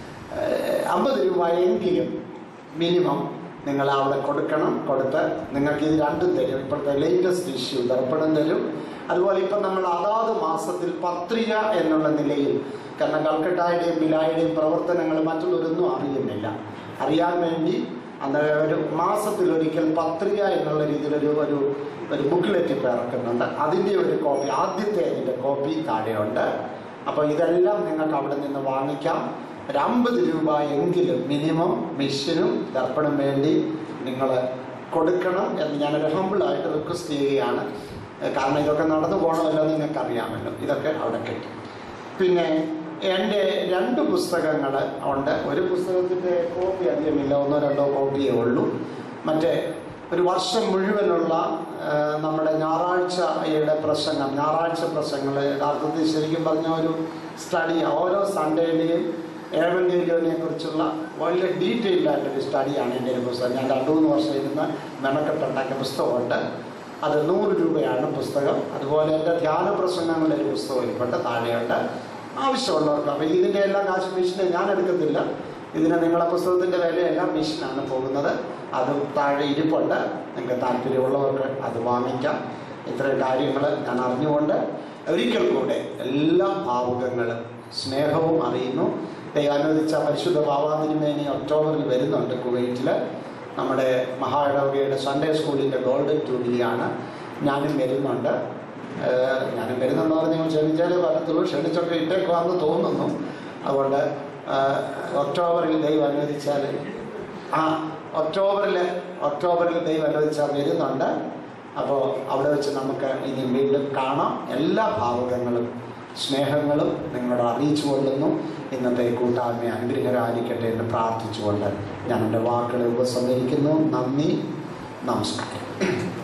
S2: അമ്പത് രൂപയെങ്കിലും മിനിമം നിങ്ങൾ അവിടെ കൊടുക്കണം. കൊടുത്ത് നിങ്ങൾക്ക് ഇത് രണ്ടും തരും. ഇപ്പോഴത്തെ ലേറ്റസ്റ്റ് ഇഷ്യൂ ദർപ്പണം തരും. അതുപോലെ ഇപ്പം നമ്മൾ അതാത് മാസത്തിൽ പത്രിക എന്നുള്ള നിലയിൽ, കാരണം കൽക്കട്ടയുടെയും ബിലായുടെയും പ്രവർത്തനങ്ങൾ മറ്റുള്ളവരൊന്നും അറിയുന്നില്ല, അറിയാൻ വേണ്ടി അത് ഒരു മാസത്തിലൊരിക്കൽ പത്രിക എന്നുള്ള രീതിയിലൊരു ഒരു ഒരു ബുക്ക്ലെറ്റ് ഇപ്പോൾ ഇറക്കുന്നുണ്ട്. അതിൻ്റെ ഒരു കോപ്പി, ആദ്യത്തെ അതിൻ്റെ കോപ്പി താഴെയുണ്ട്. അപ്പോൾ ഇതെല്ലാം നിങ്ങൾക്ക് അവിടെ നിന്ന് വാങ്ങിക്കാം. ഒരു അമ്പത് രൂപ എങ്കിലും മിനിമം മിഷനും ദർപ്പണം വേണ്ടി നിങ്ങൾ കൊടുക്കണം എന്ന് ഞാനൊരു ഹമ്പിളായിട്ട് റിക്വസ്റ്റ് ചെയ്യുകയാണ്. കാരണം ഇതൊക്കെ നടന്നു പോകണമല്ലോ, നിങ്ങൾക്കറിയാമല്ലോ. ഇതൊക്കെ അവിടെ കിട്ടും. പിന്നെ എൻ്റെ രണ്ട് പുസ്തകങ്ങൾ ഉണ്ട്. ഒരു പുസ്തകത്തിൻ്റെ കോപ്പി അധികമില്ല, ഒന്നോ രണ്ടോ കോപ്പിയേ ഉള്ളൂ. മറ്റേ ഒരു വർഷം മുഴുവനുള്ള നമ്മുടെ ഞായറാഴ്ചയുടെ പ്രസംഗം, ഞായറാഴ്ച പ്രസംഗങ്ങൾ യഥാർത്ഥത്തിൽ ശരിക്കും പറഞ്ഞ ഒരു സ്റ്റഡി, ഓരോ സൺഡേയിലെയും ഏവൻഗേലിയോനെ കുറിച്ചുള്ള വളരെ ഡീറ്റെയിൽഡ് ആയിട്ടൊരു സ്റ്റഡിയാണ് എൻ്റെ ഒരു പുസ്തകം. ഞാൻ രണ്ടു മൂന്ന് വർഷം ഇരുന്ന് മെനക്കെട്ടുണ്ടാക്കിയ പുസ്തകമുണ്ട്. അത് നൂറ് രൂപയാണ് പുസ്തകം. അതുപോലെ എൻ്റെ ധ്യാന പ്രസംഗങ്ങളുടെ ഒരു പുസ്തകം ഇരിപ്പുണ്ട്, താഴെയുണ്ട്. ആവശ്യമുള്ളവർക്ക്. അപ്പോൾ ഇതിൻ്റെ എല്ലാം കാശ് മിഷനെ ഞാൻ എടുക്കത്തില്ല. ഇതിന് നിങ്ങളെ പുസ്തകത്തിൻ്റെ വിലയെല്ലാം മിഷനാണ് പോകുന്നത്. അതും താഴെ ഇരിപ്പുണ്ട്. നിങ്ങൾക്ക് താല്പര്യമുള്ളവർക്ക് അത് വാങ്ങിക്കാം. ഇത്രയും കാര്യങ്ങൾ ഞാൻ അറിഞ്ഞുകൊണ്ട് ഒരിക്കൽ കൂടെ എല്ലാ ഭാവുകങ്ങളും സ്നേഹവും അറിയുന്നു. ദൈവാനുവദിച്ച പരിശുദ്ധ ഭാവാതിരുമേനി ഒക്ടോബറിൽ വരുന്നുണ്ട് കുവൈറ്റിൽ. നമ്മുടെ മഹാ ഇടവകയുടെ സൺഡേ സ്കൂളിൻ്റെ ഗോൾഡൻ ജൂബിലിയാണ്. ഞാനും വരുന്നുണ്ട്. ഞാനും വരുന്നുണ്ടോ എന്ന് നിങ്ങൾ ക്ഷണിച്ചാലേ പറ്റത്തുള്ളൂ. ക്ഷണിച്ചൊക്കെ ഇട്ടേക്കുവാന്ന് തോന്നുന്നു. അതുകൊണ്ട് ഒക്ടോബറിൽ ദൈവം അനുവദിച്ചാൽ ആ ഒക്ടോബറിൽ ഒക്ടോബറിൽ ദൈവം അനുവദിച്ചാൽ വരുന്നുണ്ട്. അപ്പോൾ അവിടെ വെച്ച് നമുക്ക് ഇനി വീണ്ടും കാണാം. എല്ലാ ഭാവുകങ്ങളും സ്നേഹങ്ങളും നിങ്ങളോട് അറിയിച്ചു കൊള്ളുന്നു. ഇന്നത്തെ കൂട്ടായ്മ അനുഗ്രഹരായിരിക്കട്ടെ എന്ന് പ്രാർത്ഥിച്ചുകൊണ്ട് ഞാൻ എൻ്റെ വാക്കുകളെ ഉപസംഹരിക്കുന്നു. നന്ദി, നമസ്കാരം.